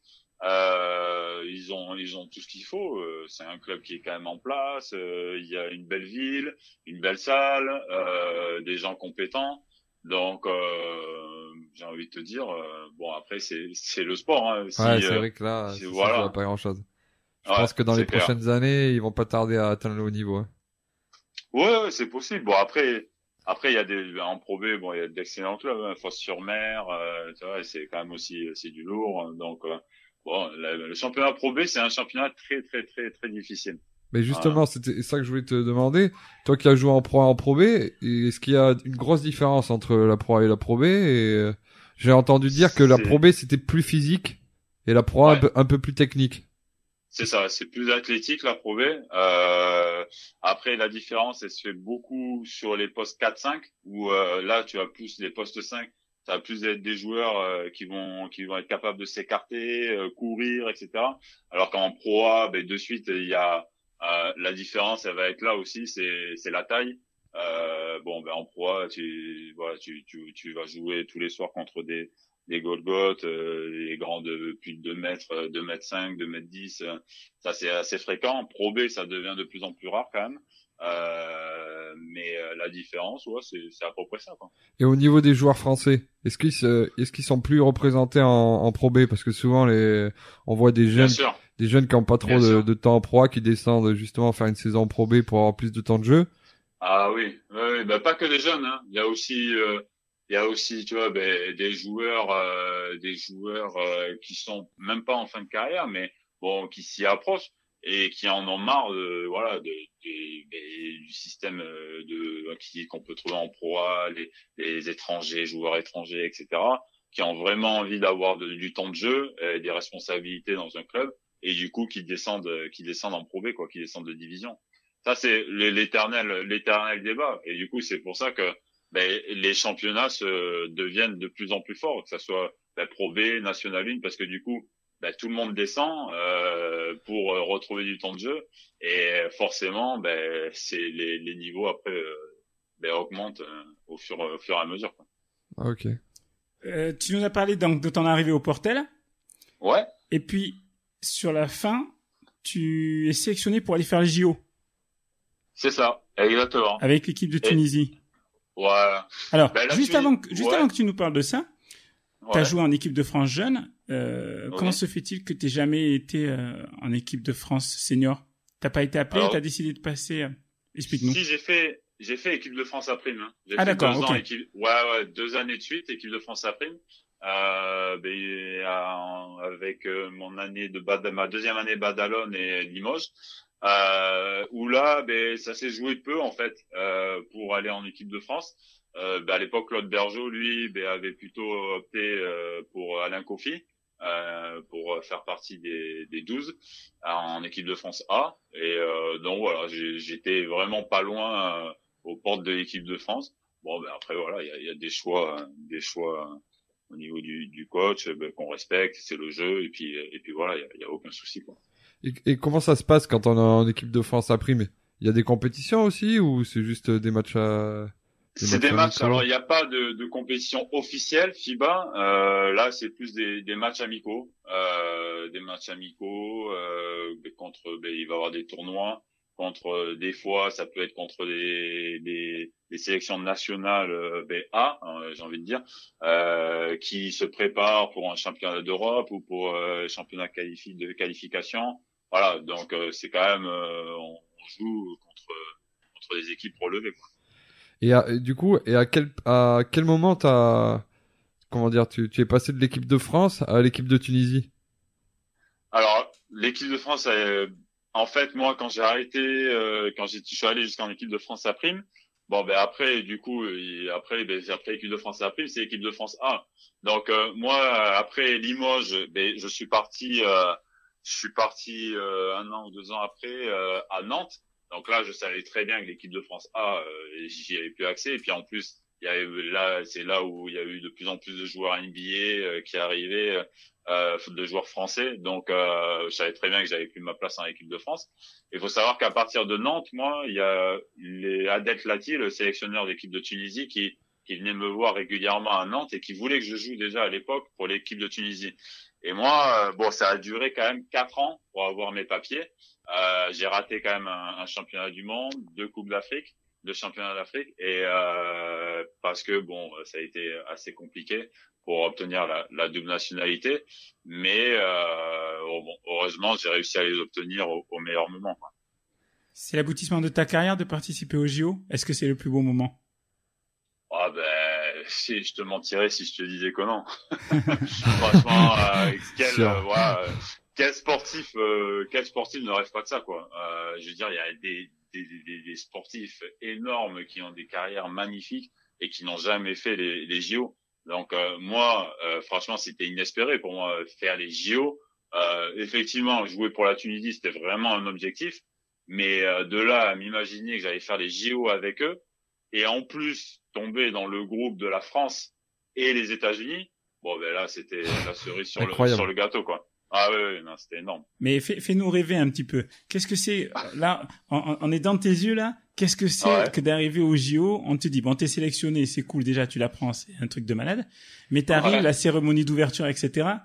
Euh, ils ont, ils ont tout ce qu'il faut. Euh, c'est un club qui est quand même en place. Euh, il y a une belle ville, une belle salle, euh, des gens compétents. Donc, euh, j'ai envie de te dire, euh, bon après c'est, c'est le sport. Hein. Si, Ouais, c'est euh, vrai que là, si- ça, voilà. ça joue à pas grand chose. Je ouais, pense que dans c'est les clair. prochaines années, ils vont pas tarder à atteindre le haut niveau. Hein. Ouais, ouais, c'est possible. Bon après, après il y a des en Pro B, bon il y a d'excellents clubs, hein, Fos-sur-Mer, euh, tu vois, c'est quand même aussi c'est du lourd. Hein. Donc euh, bon, la- le championnat Pro B c'est un championnat très très très très difficile. Mais justement, c'était ça que je voulais te demander. Toi qui as joué en Pro A, en Pro B, est-ce qu'il y a une grosse différence entre la Pro A et la Pro B? Et euh, j'ai entendu dire que la C'est- Pro B c'était plus physique et la Pro A un, Ouais. peu, un peu plus technique. C'est ça, c'est plus athlétique la Pro B. Euh, après la différence, elle se fait beaucoup sur les postes quatre cinq où euh, là tu as plus les postes cinq, ça va plus être des joueurs euh, qui vont qui vont être capables de s'écarter, euh, courir, et cetera. Alors qu'en Pro A, ben de suite il y a euh, la différence, elle va être là aussi, c'est c'est la taille. Euh, bon ben en Pro A, tu voilà, tu tu tu vas jouer tous les soirs contre des des Golgoth, euh, les grands de plus de deux mètres, euh, deux mètres cinq, deux mètres dix, euh, ça c'est assez fréquent. Pro B, ça devient de plus en plus rare quand même. Euh, mais euh, la différence, ouais, c'est, c'est à peu près ça, quoi. Et au niveau des joueurs français, est-ce qu'ils se, est-ce qu'ils sont plus représentés en, en Pro B? Parce que souvent les, on voit des Bien jeunes, sûr. des jeunes qui ont pas trop Bien de, sûr. de temps en Pro A qui descendent justement faire une saison en Pro B pour avoir plus de temps de jeu. Ah oui, oui, oui, bah pas que des jeunes, hein. Il y a aussi, euh, il y a aussi, tu vois, ben, des joueurs, euh, des joueurs euh, qui sont même pas en fin de carrière, mais bon, qui s'y approchent et qui en ont marre, de, voilà, de, de- de- du système euh, de qui qu'on peut trouver en Pro A, les, les étrangers, joueurs étrangers, et cetera, qui ont vraiment envie d'avoir de- du temps de jeu, euh, des responsabilités dans un club, et du coup qui descendent, qui descendent en Pro B, quoi, qui descendent de division. Ça c'est l'éternel, l'éternel débat, et du coup c'est pour ça que ben, les championnats se deviennent de plus en plus forts, que ça soit la Pro B, National un, parce que du coup, ben, tout le monde descend euh, pour euh, retrouver du temps de jeu et forcément ben c'est les, les niveaux après euh, ben, augmentent euh, au fur au fur et à mesure quoi. Ah, ok. Euh, tu nous as parlé donc de ton arrivée au Portel. Ouais. Et puis sur la fin, tu es sélectionné pour aller faire les J O. C'est ça, exactement. Avec l'équipe de Tunisie. Et... Ouais. Alors ben, juste tu... avant que, juste ouais. avant que tu nous parles de ça. Ouais. T'as joué en équipe de France jeune. Euh, ouais. Comment se fait-il que t'aies jamais été euh, en équipe de France senior? T'as pas été appelé? Alors, t'as décidé de passer euh... Explique-nous. Si j'ai fait, j'ai fait équipe de France à prime. Hein. J'ai ah fait d'accord. Deux ok. ans équipe... Ouais ouais, deux années de suite équipe de France à prime. Euh, ben, euh, avec euh, mon année de Bad... ma deuxième année Badalone et Limoges. Euh, où là, ben ça s'est joué peu en fait euh, pour aller en équipe de France. Euh, bah, à l'époque, Claude Bergeau, lui, bah, avait plutôt opté euh, pour Alain Kofi, euh, pour faire partie des, des douze en équipe de France A. Et euh, donc voilà, j'étais vraiment pas loin euh, aux portes de l'équipe de France. Bon, ben après voilà, il y a, y a des choix, des choix au niveau du, du coach ben, qu'on respecte, c'est le jeu. Et puis, et puis voilà, il y a, y a aucun souci quoi. Et, et comment ça se passe quand on est en équipe de France à prime? Il y a des compétitions aussi ou c'est juste des matchs à... C'est des matchs. Alors, il n'y a pas de, de compétition officielle FIBA. Euh, là, c'est plus des, des matchs amicaux, euh, des matchs amicaux euh, contre. Ben, il va y avoir des tournois contre. Des fois, ça peut être contre des, des, des sélections nationales euh, ben, A, hein, j'ai envie de dire, euh, qui se préparent pour un championnat d'Europe ou pour euh, championnat qualifi de qualification. Voilà. Donc, euh, c'est quand même. Euh, on, on joue contre contre des équipes relevées, quoi. Et, à, et du coup, et à quel à quel moment t'as comment dire tu tu es passé de l'équipe de France à l'équipe de Tunisie? Alors l'équipe de France, euh, en fait moi quand j'ai arrêté, euh, quand j'ai, je suis allé jusqu'en équipe de France à prime. Bon ben après du coup il, après ben après l'équipe de France à prime c'est l'équipe de France A. Donc euh, moi après Limoges, ben je suis parti euh, je suis parti euh, un an ou deux ans après euh, à Nantes. Donc là, je savais très bien que l'équipe de France A, euh, j'y avais plus accès. Et puis en plus, il y avait là, c'est là où il y a eu de plus en plus de joueurs N B A euh, qui arrivaient, euh, de joueurs français. Donc euh, je savais très bien que j'avais plus ma place en équipe de France. Il faut savoir qu'à partir de Nantes, moi, il y a les Adet Lati, le sélectionneur de l'équipe de Tunisie, qui qui venait me voir régulièrement à Nantes et qui voulait que je joue déjà à l'époque pour l'équipe de Tunisie. Et moi, euh, bon, ça a duré quand même quatre ans pour avoir mes papiers. Euh, j'ai raté quand même un, un championnat du monde, deux coupes d'Afrique, deux championnats d'Afrique, et euh, parce que bon, ça a été assez compliqué pour obtenir la, la double nationalité, mais euh, bon, heureusement, j'ai réussi à les obtenir au, au meilleur moment, quoi. C'est l'aboutissement de ta carrière de participer aux J O. Est-ce que c'est le plus beau moment? Ah ben, si je te mentirais si je te disais que non. Franchement, euh, quel, euh, voilà, euh, quel sportif, euh, quel sportif ne rêve pas de ça, quoi. Euh, je veux dire, il y a des, des, des, des sportifs énormes qui ont des carrières magnifiques et qui n'ont jamais fait les, les J O. Donc euh, moi, euh, franchement, c'était inespéré pour moi faire les J O. Euh, effectivement, jouer pour la Tunisie, c'était vraiment un objectif, mais euh, de là à m'imaginer que j'allais faire les J O avec eux et en plus tomber dans le groupe de la France et les États-Unis, bon ben là c'était la cerise sur le sur le gâteau, quoi. Ah oui, oui, non, c'était énorme. Mais fais, fais-nous rêver un petit peu. Qu'est-ce que c'est là en, en est dans tes yeux là. Qu'est-ce que c'est ouais. que d'arriver au J O? On te dit bon, t'es sélectionné, c'est cool déjà, tu l'apprends, c'est un truc de malade. Mais t'arrives, ouais. la cérémonie d'ouverture, et cetera.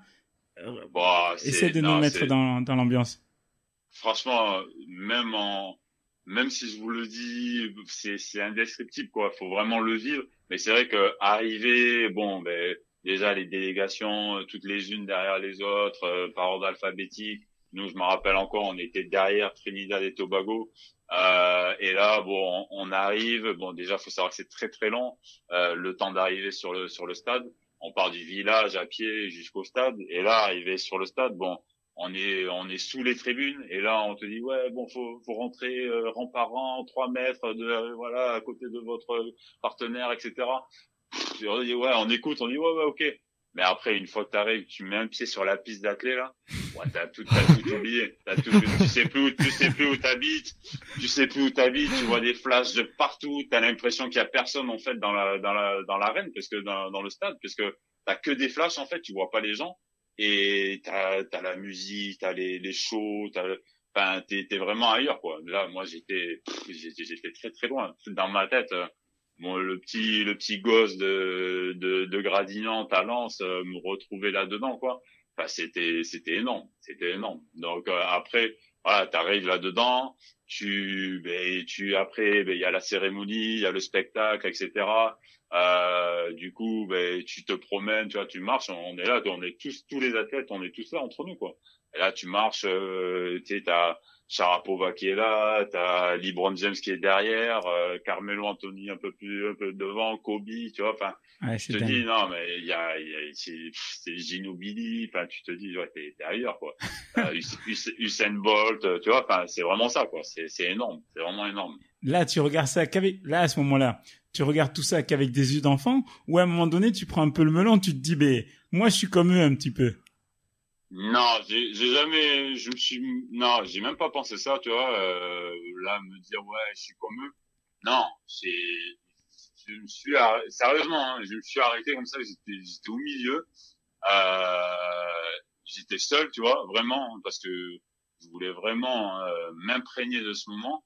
Bon, essaie de non, nous mettre dans dans l'ambiance. Franchement, même en même si je vous le dis, c'est, c'est indescriptible, quoi. Faut vraiment le vivre. Mais c'est vrai que arriver, bon, ben, déjà les délégations, euh, toutes les unes derrière les autres, euh, par ordre alphabétique. Nous, je me rappelle encore, on était derrière Trinidad et Tobago. Euh, et là, bon, on, on arrive. Bon, déjà, faut savoir que c'est très très long, euh, le temps d'arriver sur le sur le stade. On part du village à pied jusqu'au stade. Et là, arriver sur le stade, bon. On est, on est sous les tribunes et là on te dit ouais bon faut, faut rentrer euh, rang par rang, trois mètres de euh, voilà à côté de votre partenaire et cetera. Pff, on dit ouais on écoute, on dit ouais ouais ok. Mais après une fois que t'arrives, tu mets un pied sur la piste d'athlée là, ouais t'as tout, t'as tout oublié, t'as tout, tu sais plus où, tu sais plus où t'habites, tu sais plus où t'habites, tu vois des flashs de partout, t'as l'impression qu'il y a personne en fait dans la dans la dans l'arène parce que dans dans le stade parce que t'as que des flashs en fait, tu vois pas les gens. et t'as, t'as la musique, t'as les, les shows, t'as, enfin, t'es, t'es vraiment ailleurs, quoi. Là, moi, j'étais, pff, j'étais, j'étais très, très loin. Dans ma tête, euh, bon, le petit, le petit gosse de, de, de Gradignan, Talence, euh, me retrouver là-dedans, quoi. Enfin, c'était, c'était énorme. C'était énorme. Donc, euh, après, voilà, t'arrives là-dedans, tu, ben, tu, après, ben, il y a la cérémonie, il y a le spectacle, et cetera. Euh, du coup, ben, tu te promènes, tu vois, tu marches, on est là, on est tous, tous les athlètes, on est tous là entre nous, quoi. Et là, tu marches, euh, tu sais, t'as Sharapova qui est là, t'as LeBron James qui est derrière, euh, Carmelo Anthony un peu plus, un peu devant, Kobe, tu vois, enfin, Ouais, tu c'est te dingue. dis, non, mais il y a, il y a, c'est, c'est Ginobili, enfin, tu te dis, ouais, t'es, t'es ailleurs, quoi. Euh, Us- Us- Usain Bolt, tu vois, enfin, c'est vraiment ça, quoi. C'est, c'est énorme, c'est vraiment énorme. Là, tu regardes ça qu'avec, là, à ce moment-là, tu regardes tout ça qu'avec des yeux d'enfant, ou à un moment donné, tu prends un peu le melon, tu te dis, ben, moi, je suis comme eux un petit peu. Non, j'ai, j'ai jamais, je me suis, non, j'ai même pas pensé ça, tu vois, euh, là, me dire, ouais, je suis comme eux. Non, j'ai, je me suis, arr- sérieusement, hein, je me suis arrêté comme ça, j'étais, j'étais au milieu, euh, j'étais seul, tu vois, vraiment, parce que je voulais vraiment euh, m'imprégner de ce moment.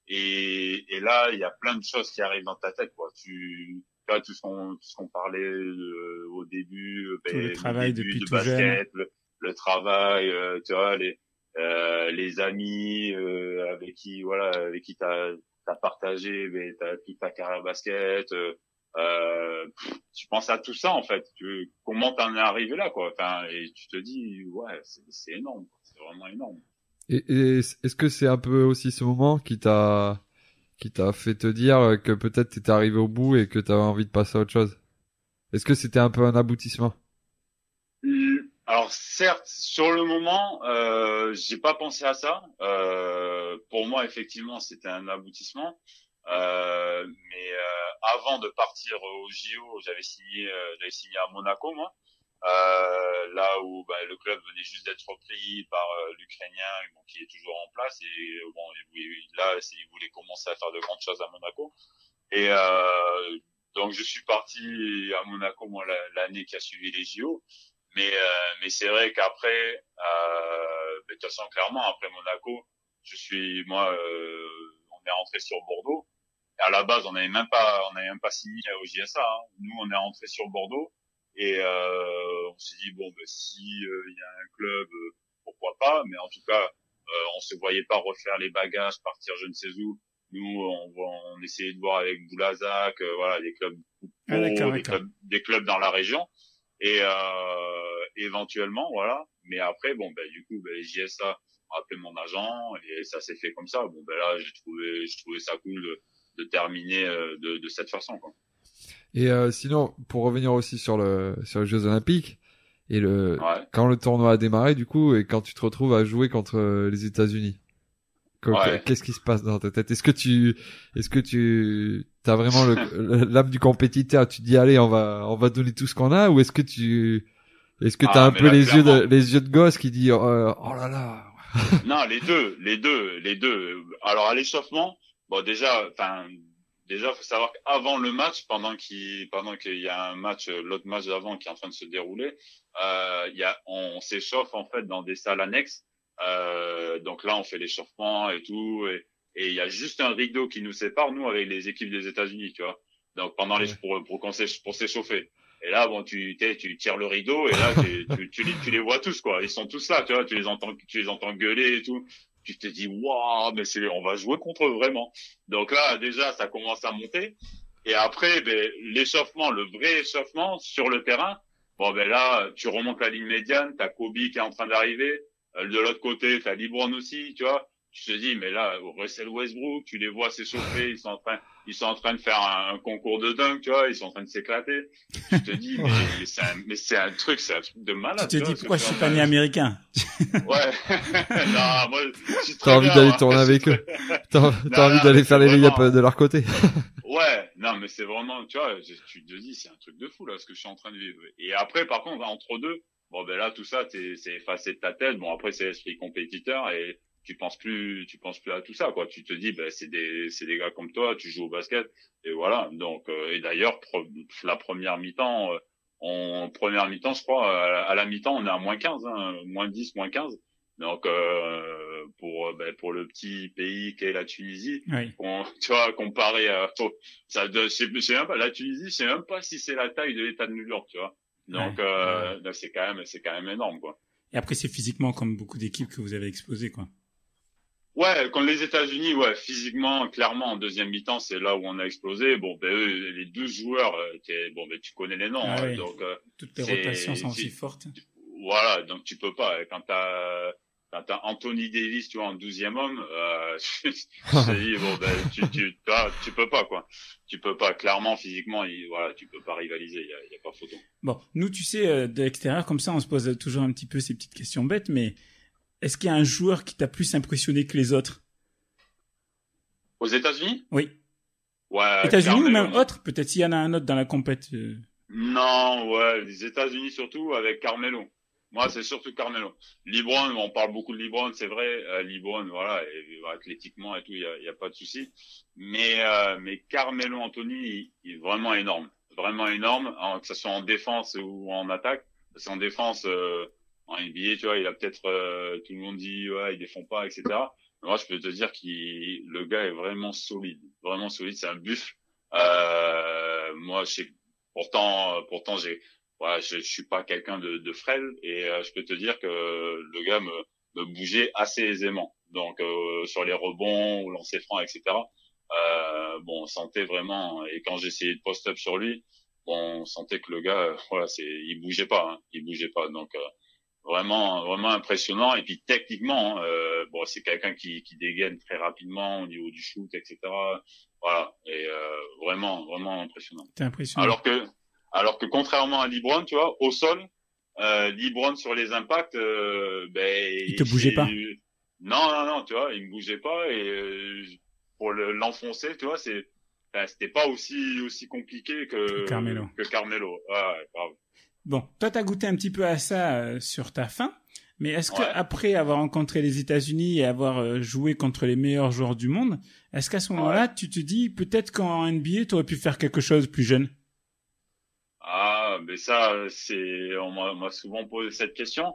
Et, et là, il y a plein de choses qui arrivent dans ta tête, quoi. Tu, tu vois, tout ce qu'on, tout ce qu'on parlait euh, au début, euh, Tout le ben, mes travail débuts depuis de tout jeune. basket, le, le travail, euh, tu vois, les, euh, les amis euh, avec qui, voilà, avec qui t'as, t'as partagé, ben, t'as toute ta carrière basket. Euh, euh, pff, tu penses à tout ça en fait. Tu, comment t'en es arrivé là, quoi. Enfin, et tu te dis, ouais, c'est, c'est énorme, quoi. C'est vraiment énorme. Et, et est-ce que c'est un peu aussi ce moment qui t'a qui t'a fait te dire que peut-être t'étais arrivé au bout et que t'avais envie de passer à autre chose? Est-ce que c'était un peu un aboutissement? Hum, Alors certes, sur le moment, euh, j'ai pas pensé à ça. Euh, pour moi, effectivement, c'était un aboutissement. Euh, mais euh, avant de partir au J O, j'avais signé, euh, j'avais signé à Monaco, moi. Euh, là où bah, le club venait juste d'être repris par euh, l'Ukrainien, bon, qui est toujours en place. Et euh, bon, il, il- là, c'est- il voulait commencer à faire de grandes choses à Monaco. Et euh, donc, je suis parti à Monaco, moi, la- l'année qui a suivi les J O. Mais, euh, mais c'est vrai qu'après, euh, de toute façon, clairement, après Monaco, je suis, moi, euh, on est rentré sur Bordeaux. Et à la base, on n'avait même pas, on n'avait même pas signé au J S A. Hein. Nous, on est rentré sur Bordeaux et euh, on s'est dit bon, ben, si euh, il y a un club, euh, pourquoi pas. Mais en tout cas, euh, on se voyait pas refaire les bagages, partir je ne sais où. Nous, on, on essayait de voir avec Boulazac, euh, voilà, des clubs Ah, d'accord, pro, des d'accord. clubs, des clubs dans la région et euh, éventuellement voilà, mais après bon ben du coup ben les J S A ont appelé mon agent et ça s'est fait comme ça. Bon ben là j'ai trouvé je trouvais ça cool de, de terminer euh, de, de cette façon, quoi. Et euh, sinon, pour revenir aussi sur le sur les Jeux Olympiques et le Ouais, quand le tournoi a démarré du coup et quand tu te retrouves à jouer contre euh, les États-Unis, que- que- ouais. qu'est-ce qui se passe dans ta tête? Est-ce que tu est-ce que tu t'as vraiment le le- l'âme du compétiteur? Tu te dis allez, on va on va donner tout ce qu'on a, ou est-ce que tu est-ce que t'as Ah un mais peu là les yeux de clairement, les yeux de gosse qui dit euh, oh là là. non, les deux, les deux, les deux. Alors à l'échauffement, bon déjà, enfin déjà faut savoir qu'avant le match, pendant qu'il pendant qu'il y a un match, euh, l'autre match d'avant qui est en train de se dérouler, euh, il y a on, on s'échauffe en fait dans des salles annexes. Euh, donc là on fait l'échauffement et tout, et et il y a juste un rideau qui nous sépare nous avec les équipes des États-Unis, tu vois. Donc pendant les Ouais. pour pour qu'on s'éch- pour s'échauffer. Et là, bon, tu, t'es- tu tires le rideau et là, tu, tu, tu, les, tu les vois tous, quoi. Ils sont tous là, tu vois. Tu les entends, tu les entends gueuler et tout. Tu te dis, waouh, mais c'est, on va jouer contre eux vraiment. Donc là, déjà, ça commence à monter. Et après, ben, l'échauffement, le vrai échauffement sur le terrain. Bon, ben là, tu remontes la ligne médiane. T'as Kobe qui est en train d'arriver. Euh, De l'autre côté, t'as LeBron aussi, tu vois. Tu te dis, mais là, Russell Westbrook, tu les vois s'échauffer. Ils sont en train, ils sont en train de faire un, un concours de dunk, tu vois. Ils sont en train de s'éclater. Tu te dis, mais, mais c'est un, mais c'est un truc, c'est un truc de Tu malade. te tu vois, dis ce pourquoi que je tu es suis en pas train né de- américain? Ouais. Non, moi, je suis T'as très envie bien, d'aller moi. tourner Je suis avec eux. très- T'as t'as Non, envie non, d'aller mais faire c'est les layups vraiment- de leur côté. Ouais, non, mais c'est vraiment, tu vois, je- tu te dis, c'est un truc de fou, là, ce que je suis en train de vivre. Et après, par contre, entre deux, bon, ben là, tout ça, t'es- c'est effacé de ta tête. Bon, après, c'est l'esprit compétiteur et tu penses plus, tu penses plus à tout ça, quoi. Tu te dis, ben, c'est des, c'est des gars comme toi, tu joues au basket, et voilà. Donc, euh, et d'ailleurs, pre- la première mi-temps, euh, En première mi-temps, je crois, à la mi-temps, on est à moins quinze, hein, moins dix, moins quinze. Donc, euh, pour ben, pour le petit pays qu'est la Tunisie, Oui. on, tu vois, comparé à ça, je sais, je sais même pas, la Tunisie, je sais même pas si c'est la taille de l'État de New York, tu vois. Donc, Ouais. euh, donc c'est quand même, c'est quand même énorme, quoi. Et après, c'est physiquement comme beaucoup d'équipes que vous avez explosées, quoi. Ouais, quand les États-Unis, ouais, physiquement, clairement, en deuxième mi-temps, c'est là où on a explosé. Bon, ben eux, les douze joueurs, euh, qui est, bon, ben tu connais les noms, Ah hein, oui. donc euh, Toutes les c'est- rotations sont c'est- aussi fortes. voilà, donc tu peux pas. Quand t'as quand t'as Anthony Davis, tu vois, en douzième homme, euh, je te dis bon, ben tu tu toi, tu peux pas, quoi. Tu peux pas. Clairement, physiquement, il, voilà, tu peux pas rivaliser. Il y a, il y a pas photo. Bon, nous, tu sais, euh, de l'extérieur, comme ça, on se pose toujours un petit peu ces petites questions bêtes, mais est-ce qu'il y a un joueur qui t'a plus impressionné que les autres? Aux États-Unis? Oui. Ouais. États-Unis ou Carmelo. même autre? Peut-être s'il y en a un autre dans la compète. euh, Non, ouais, les États-Unis surtout avec Carmelo. Moi, c'est surtout Carmelo. LeBron, on parle beaucoup de LeBron, c'est vrai. Euh, LeBron, voilà, et, athlétiquement et tout, il y a, y a pas de souci. Mais euh, mais Carmelo Anthony, il, il est vraiment énorme, vraiment énorme, hein, que ce soit en défense ou en attaque. Parce qu'en défense, euh, en N B A, tu vois, il a peut-être euh, tout le monde dit ouais, il défend pas, et cetera. Mais moi, je peux te dire qu'il, le gars est vraiment solide, vraiment solide. C'est un buffle. Euh, moi, je sais. Pourtant, pourtant, j'ai, voilà, je, je suis pas quelqu'un de, de frêle et euh, je peux te dire que le gars me, me bougeait assez aisément. Donc, euh, sur les rebonds ou lancer franc, et cetera. Euh, bon, on sentait vraiment. Et quand j'essayais de post-up sur lui, bon, on sentait que le gars, euh, voilà, c'est, il bougeait pas, hein, il bougeait pas. Donc, euh, vraiment, vraiment impressionnant. Et puis techniquement, hein, euh, bon, c'est quelqu'un qui, qui dégaine très rapidement au niveau du shoot, et cetera. Voilà, et euh, vraiment, vraiment impressionnant. T'es impressionnant. Alors que, alors que contrairement à LeBron, tu vois, au sol, euh, LeBron sur les impacts, euh, ben, Il te bougeait pas. Non, non, non, tu vois, il me bougeait pas et euh, pour le, l'enfoncer, tu vois, c'est, enfin, c'était pas aussi aussi compliqué que Que Carmelo. Que Carmelo. Ah, ouais, grave. Bon, toi, t'as goûté un petit peu à ça euh, sur ta fin, mais est-ce que Ouais. après avoir rencontré les États-Unis et avoir euh, joué contre les meilleurs joueurs du monde, est-ce qu'à ce moment-là, tu te dis peut-être qu'en N B A, t'aurais pu faire quelque chose plus jeune? Ah, mais ça, c'est, on m'a on m'a souvent posé cette question.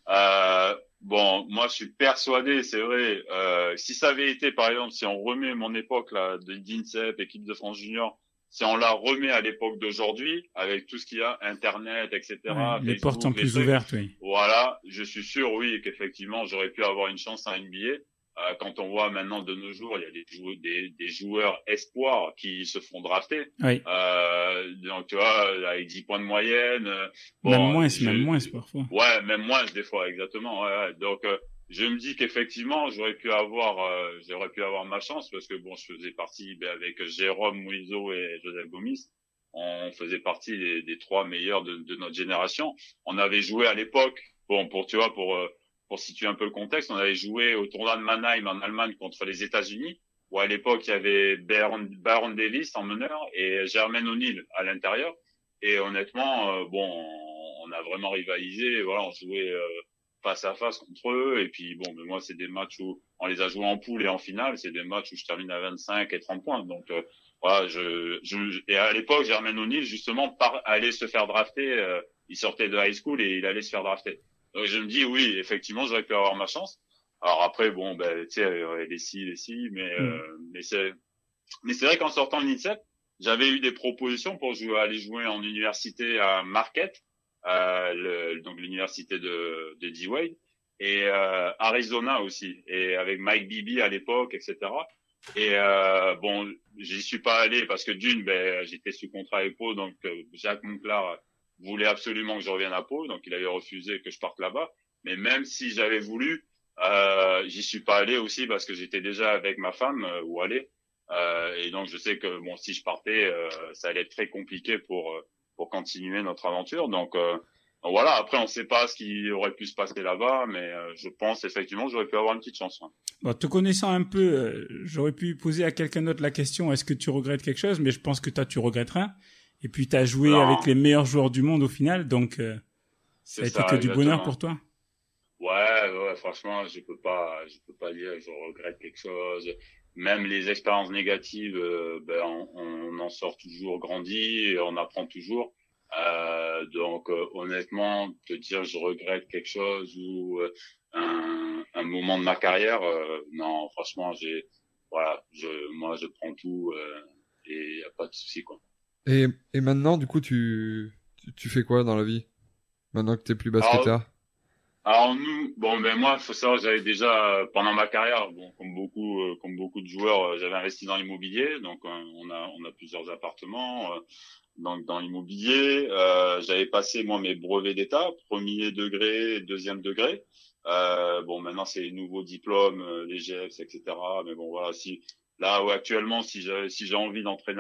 Euh, bon, moi, je suis persuadé, c'est vrai. Euh, si ça avait été, par exemple, si on remet mon époque là de d'INSEP, équipe de France junior, si on la remet à l'époque d'aujourd'hui, avec tout ce qu'il y a, Internet, et cetera. Ouais, les Facebook, portes sont les plus trucs, ouvertes, oui. voilà, je suis sûr, oui, qu'effectivement, j'aurais pu avoir une chance en N B A. Euh, quand on voit maintenant de nos jours, il y a des joueurs, des, des joueurs espoirs qui se font drafter. Oui. Euh, donc, tu vois, avec dix points de moyenne. euh, Bon, même moins, je- même moins parfois. Ouais, même moins des fois, exactement. Ouais, ouais. Donc, euh, je me dis qu'effectivement, j'aurais pu avoir, euh, j'aurais pu avoir ma chance parce que bon, je faisais partie ben, avec Jérôme Mouizo et Joseph Gomis. On faisait partie des, des trois meilleurs de, de notre génération. On avait joué à l'époque, bon, pour tu vois, pour euh, pour situer un peu le contexte, on avait joué au tournoi de Mannheim en Allemagne contre les États-Unis, où à l'époque il y avait Baron, Baron Davis en meneur et Jermaine O'Neal à l'intérieur. Et honnêtement, euh, bon, on a vraiment rivalisé. Voilà, on jouait euh, face à face contre eux. Et puis bon, mais moi c'est des matchs où on les a joués en poule et en finale. C'est des matchs où je termine à vingt-cinq et trente points. Donc euh, voilà, je, je et à l'époque Jermaine O'Neal justement par, allait se faire drafter. Euh, il sortait de high school et il allait se faire drafter. Donc je me dis oui, effectivement, j'aurais pu avoir ma chance. Alors après, bon, ben tu sais, euh, les si, les si, mais euh, mais c'est mais c'est vrai qu'en sortant de l'INSEP, j'avais eu des propositions pour jouer, aller jouer en université à Marquette, euh, le, donc l'université de, de D-Wade, et euh, Arizona aussi, et avec Mike Bibby à l'époque, et cetera. Et euh, bon, j'y suis pas allé parce que d'une, ben j'étais sous contrat avec Pau, donc euh, Jacques Monclar voulait absolument que je revienne à Pau, donc il avait refusé que je parte là-bas. Mais même si j'avais voulu, euh, j'y suis pas allé aussi parce que j'étais déjà avec ma femme euh, où aller. Euh, et donc je sais que bon, si je partais, euh, ça allait être très compliqué pour pour continuer notre aventure. Donc, euh, donc voilà. Après, on sait pas ce qui aurait pu se passer là-bas, mais euh, je pense effectivement que j'aurais pu avoir une petite chance. Hein. Bon, te connaissant un peu, euh, j'aurais pu poser à quelqu'un d'autre la question est-ce que tu regrettes quelque chose, mais je pense que toi tu regrettes rien. Et puis tu as joué Non. avec les meilleurs joueurs du monde au final, donc euh, ça a C'est été ça, que du exactement. bonheur pour toi. Ouais, ouais, franchement, je peux pas, je peux pas dire que je regrette quelque chose. Même les expériences négatives, euh, ben on, on en sort toujours grandi, et on apprend toujours. Euh, donc euh, honnêtement, te dire je regrette quelque chose ou euh, un, un moment de ma carrière, euh, non, franchement, j'ai, voilà, je, moi je prends tout euh, et y a pas de souci quoi. Et, et maintenant, du coup, tu, tu, tu fais quoi dans la vie? Maintenant que t'es plus Alors, basketteur? alors nous, bon ben moi, faut savoir, j'avais déjà euh, pendant ma carrière, bon comme beaucoup, euh, comme beaucoup de joueurs, euh, j'avais investi dans l'immobilier, donc euh, on a, on a plusieurs appartements. Euh, Donc dans l'immobilier, euh, j'avais passé moi mes brevets d'État, premier degré, deuxième degré. Euh, bon maintenant c'est les nouveaux diplômes, euh, les G E P S, et cetera. Mais bon voilà, si là où actuellement si j'ai si j'ai envie d'entraîner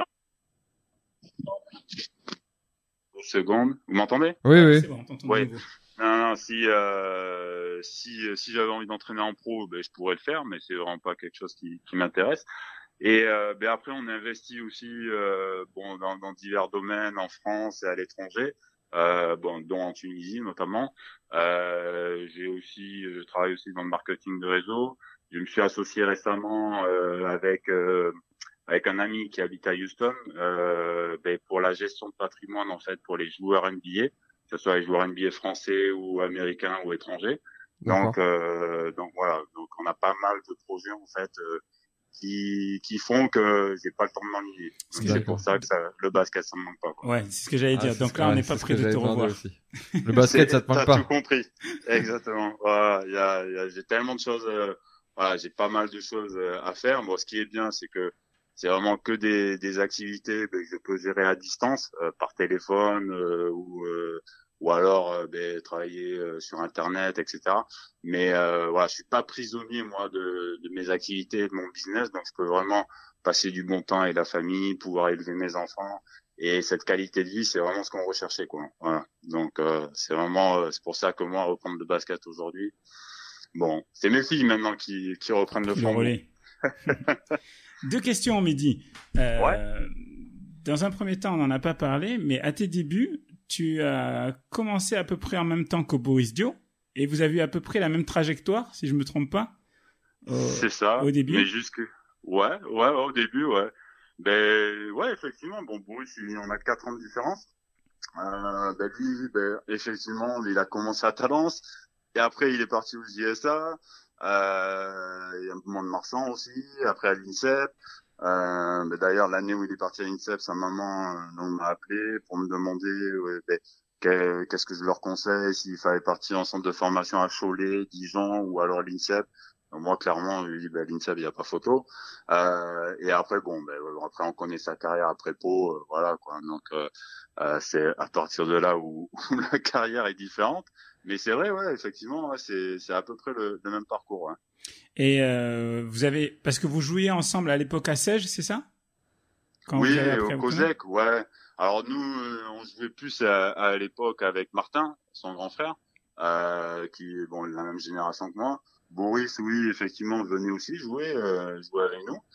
deux secondes, vous m'entendez? Oui, oui. C'est bon, on t'entend de Oui. nouveau. Non, non, si euh, si si j'avais envie d'entraîner en pro, ben je pourrais le faire, mais c'est vraiment pas quelque chose qui qui m'intéresse. Et euh, ben après, on investit aussi euh, bon dans, dans divers domaines en France et à l'étranger, euh, bon dont en Tunisie notamment. Euh, j'ai aussi, je travaille aussi dans le marketing de réseau. Je me suis associé récemment euh, avec euh, avec un ami qui habite à Houston, euh, ben, pour la gestion de patrimoine en fait pour les joueurs N B A, que ce soit les joueurs N B A français ou américains ou étrangers. Donc D'accord. euh, donc voilà, donc on a pas mal de projets en fait. Euh, qui qui font que j'ai pas le temps de m'ennuyer. Ce Donc que c'est D'accord. pour ça que ça, le basket ça me manque pas quoi. Ouais, c'est ce que j'allais Ah, dire. c'est Donc ce là, que- on n'est c'est pas ce prêt que de te j'avais demandé revoir. aussi. Le basket, ça te manque T'as pas. tout compris. Exactement. Voilà, il y a, il y a j'ai tellement de choses euh, voilà, j'ai pas mal de choses euh, à faire. Bon, ce qui est bien c'est que c'est vraiment que des des activités ben, que je peux gérer à distance euh, par téléphone euh, ou euh, ou alors euh, ben, travailler euh, sur internet, et cetera. Mais euh, voilà, je suis pas prisonnier moi de, de mes activités, de mon business, donc je peux vraiment passer du bon temps avec la famille, pouvoir élever mes enfants. Et cette qualité de vie, c'est vraiment ce qu'on recherchait, quoi. Voilà. Donc euh, c'est vraiment, euh, c'est pour ça que moi reprendre le basket aujourd'hui. Bon, c'est mes filles maintenant qui qui reprennent le Pris le flambeau. relais. Deux questions, Mehdi. Euh, Ouais. Dans un premier temps, on n'en a pas parlé, mais à tes débuts, tu as commencé à peu près en même temps que Boris Dio, et vous avez eu à peu près la même trajectoire, si je me trompe pas, au, C'est ça. au début. Mais jusque, ouais, ouais, ouais, au début, ouais. Ben, ouais, effectivement. Bon, Boris, il- on a quatre ans de différence. Euh, ben lui, ben, effectivement, il a commencé à Talence, et après il est parti aux I S A, euh, il y a un moment de Marsan aussi, après à l'INSEP. Euh, ben, d'ailleurs, l'année où il est parti à l'INSEP, sa maman euh, donc, m'a appelé pour me demander ouais, ben, que- qu'est-ce que je leur conseille, s'il fallait partir en centre de formation à Cholet, Dijon ou alors à l'INSEP. Donc, moi, clairement, je lui ai dit, ben, l'INSEP, il n'y a pas photo. Euh, et après, bon, ben, après, on connaît sa carrière après Pau, euh, voilà, quoi. Donc, euh, euh, c'est à partir de là où, où la carrière est différente. Mais c'est vrai, ouais, effectivement, ouais, c'est, c'est à peu près le, le même parcours. Ouais. Et euh, vous avez, parce que vous jouiez ensemble à l'époque à Sège, c'est ça? Quand vous Oui, avez appris à au vous connaître? COSEC, ouais. Alors nous, euh, on jouait plus à, à l'époque avec Martin, son grand frère, euh, qui est bon, de la même génération que moi. Boris, oui, effectivement, venait aussi jouer, euh, jouer avec nous.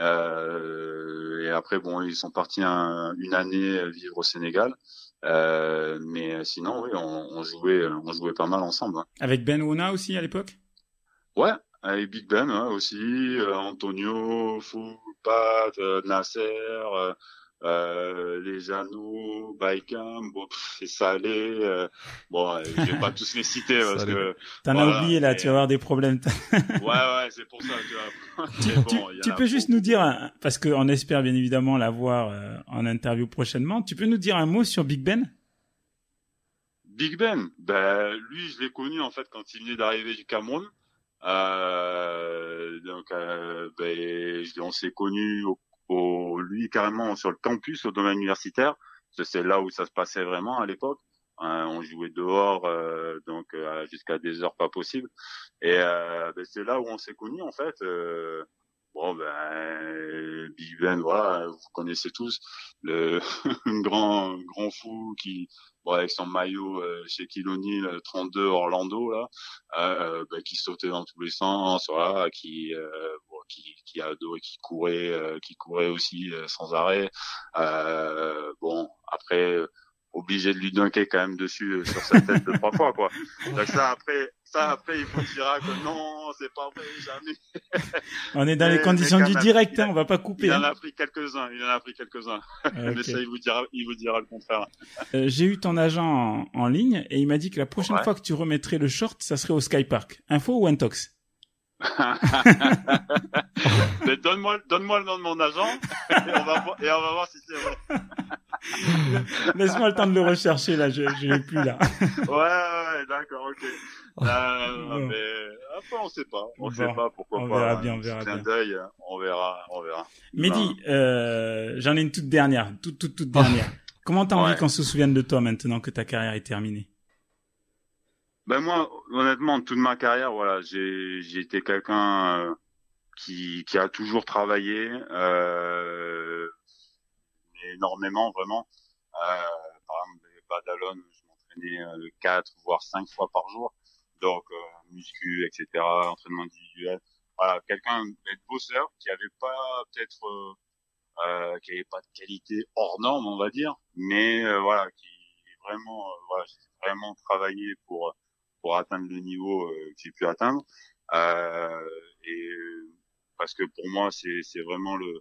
Euh, et après, bon, ils sont partis un- une année vivre au Sénégal. Euh, mais sinon, oui, on, on jouait, on jouait pas mal ensemble. Hein. Avec Ben Wona aussi à l'époque? Ouais, avec Big Ben hein, aussi, euh, Antonio, Fou, Pat, euh, Nasser, euh, euh, les Jeannot, Baïkam, bon, pff, c'est Salé. Euh, bon, euh, je vais pas tous les citer parce Salé. que T'en voilà, as oublié là, mais, tu vas avoir des problèmes. ouais, ouais, c'est pour ça. Tu vois. tu, Mais tu- bon, il y en tu a peux juste beaucoup. nous dire, un- parce qu'on espère bien évidemment l'avoir euh, en interview prochainement, tu peux nous dire un mot sur Big Ben? Big Ben, ben lui, je l'ai connu en fait quand il venait d'arriver du Cameroun. Euh, donc, euh, ben, je- on s'est connu au, au- lui carrément sur le campus au domaine universitaire. Parce que c'est là où ça se passait vraiment à l'époque. Euh, on jouait dehors, euh, donc euh, jusqu'à des heures pas possibles. Et euh, ben, c'est là où on s'est connus en fait. Euh, bon ben Big Ben, voilà, vous connaissez tous le un grand grand fou qui bon, avec son maillot euh, chez Kiloni trente-deux Orlando là, euh, ben, qui sautait dans tous les sens, voilà, qui euh, bon, qui qui adore, qui courait, euh, qui courait aussi euh, sans arrêt. Euh, bon après obligé de lui dunker quand même dessus euh, sur sa tête deux, trois fois, quoi. Donc ça, après, ça, après, il vous dira que non, c'est pas vrai, jamais. On est dans mais, les conditions du même, direct, a, hein, on va pas couper. Il hein. en a pris quelques-uns, il en a pris quelques-uns. Okay. Mais ça, il vous dira, il vous dira le contraire. Euh, j'ai eu ton agent en, en ligne et il m'a dit que la prochaine ouais. fois que tu remettrais le short, ça serait au Skypark. Info ou Intox? Mais donne-moi, donne-moi le nom de mon agent et on va voir, et on va voir si c'est vrai. Laisse-moi le temps de le rechercher, là, je, je l'ai plus, là. ouais, ouais, d'accord, ok. Euh, bon. Mais après, on sait pas. On bon. sait pas pourquoi on pas. Verra bien, on verra bien. D'œil, on verra, on verra. Mehdi, ben... euh, j'en ai une toute dernière, toute, toute, toute dernière. Comment t'as envie ouais. qu'on se souvienne de toi maintenant que ta carrière est terminée? Ben moi, honnêtement, toute ma carrière, voilà, j'ai, j'ai été quelqu'un euh, qui, qui a toujours travaillé, euh, énormément, vraiment. Euh, par exemple, les Badalone, je m'entraînais euh, quatre, voire cinq fois par jour. Donc, euh, muscu, et cetera, entraînement individuel. Voilà, quelqu'un d'être bosseur, qui avait pas peut-être, euh, euh, qui avait pas de qualité hors norme, on va dire, mais euh, voilà, qui vraiment, euh, voilà, j'ai vraiment travaillé pour pour atteindre le niveau euh, que j'ai pu atteindre. Euh, et parce que pour moi, c'est c'est vraiment le,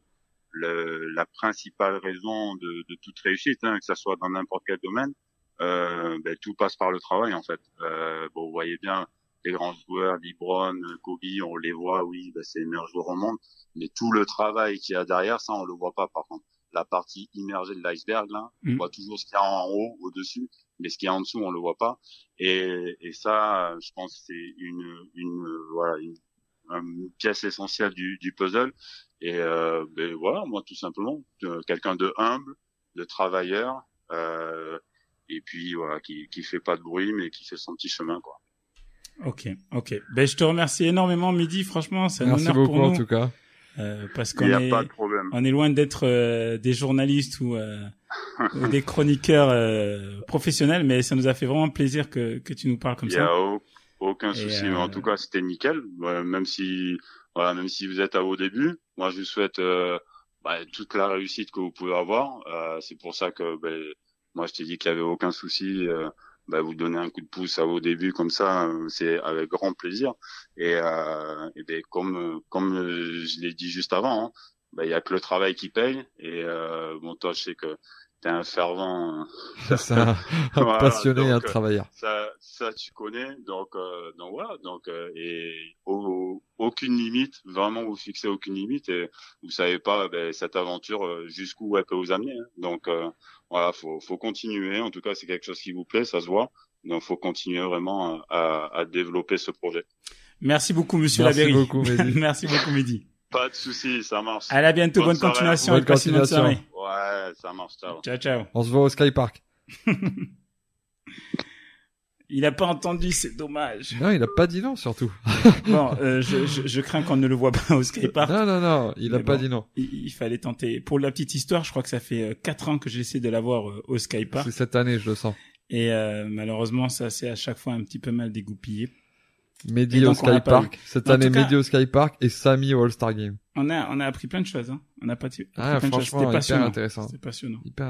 le la principale raison de, de toute réussite, hein, que ça soit dans n'importe quel domaine. Euh, ben, tout passe par le travail, en fait. Euh, bon, vous voyez bien les grands joueurs, LeBron, Kobe, on les voit, oui, ben, c'est les meilleurs joueurs au monde, mais tout le travail qu'il y a derrière, ça, on le voit pas, par contre. La partie immergée de l'iceberg, là, mmh. on voit toujours ce qu'il y a en haut, au-dessus, mais ce qu'il y a en dessous, on le voit pas. Et, et ça, je pense que c'est une, une, voilà, une, une pièce essentielle du, du puzzle. Et euh, ben voilà, moi, tout simplement, quelqu'un de humble, de travailleur, euh, et puis voilà, qui, qui fait pas de bruit, mais qui fait son petit chemin, quoi. Ok, ok. Ben je te remercie énormément, Mehdi. Franchement, c'est un Merci honneur beaucoup, pour nous. En tout cas. Euh, parce qu'on Il y a est, pas de problème. on est loin d'être euh, des journalistes ou, euh, ou des chroniqueurs euh, professionnels, mais ça nous a fait vraiment plaisir que que tu nous parles comme Il ça. Il y a au, aucun souci, Et, euh... mais en tout cas c'était nickel. Ouais, même si voilà, même si vous êtes à vos débuts, moi je vous souhaite euh, bah, toute la réussite que vous pouvez avoir. Euh, c'est pour ça que ben, moi je t'ai dit qu'il y avait aucun souci. Euh, bah, vous donnez un coup de pouce à vos débuts comme ça, c'est avec grand plaisir. Et, euh, et ben comme comme je l'ai dit juste avant, hein, bah, il y a que le travail qui paye. Et euh, bon, toi, je sais que t'es un fervent, c'est un, un voilà, passionné, donc, un travailleur. Ça, ça tu connais. Donc, euh, donc voilà. Donc euh, et au, aucune limite, vraiment, vous fixez aucune limite et vous savez pas ben, cette aventure jusqu'où elle peut vous amener. Hein. Donc euh, voilà, faut, faut continuer. En tout cas, c'est quelque chose qui vous plaît, ça se voit. Donc, faut continuer vraiment à, à développer ce projet. Merci beaucoup, Monsieur Merci Labéry. Beaucoup, Mehdi. Merci beaucoup, Mehdi. Pas de souci, ça marche. Allez, à bientôt. Bonne, bonne continuation. Bonne continuation. Bonne ouais, ça marche. Ciao. Ciao, ciao. On se voit au Skypark. Il a pas entendu, c'est dommage. Non, il a pas dit non, surtout. Bon, euh, je, je, je crains qu'on ne le voit pas au Skypark. Non, non, non, il a Mais pas bon, dit non. Il, il fallait tenter. Pour la petite histoire, je crois que ça fait quatre ans que j'essaie de l'avoir euh, au Skypark. C'est cette année, je le sens. Et euh, malheureusement, ça s'est à chaque fois un petit peu mal dégoupillé. Mehdi au Skypark. Cette année, Mehdi au Skypark et Samy au All-Star Game. On a, on a appris plein de choses, hein. On a pas, appris ah, plein de choses. C'était passionnant. Intéressant. C'était passionnant. Hyper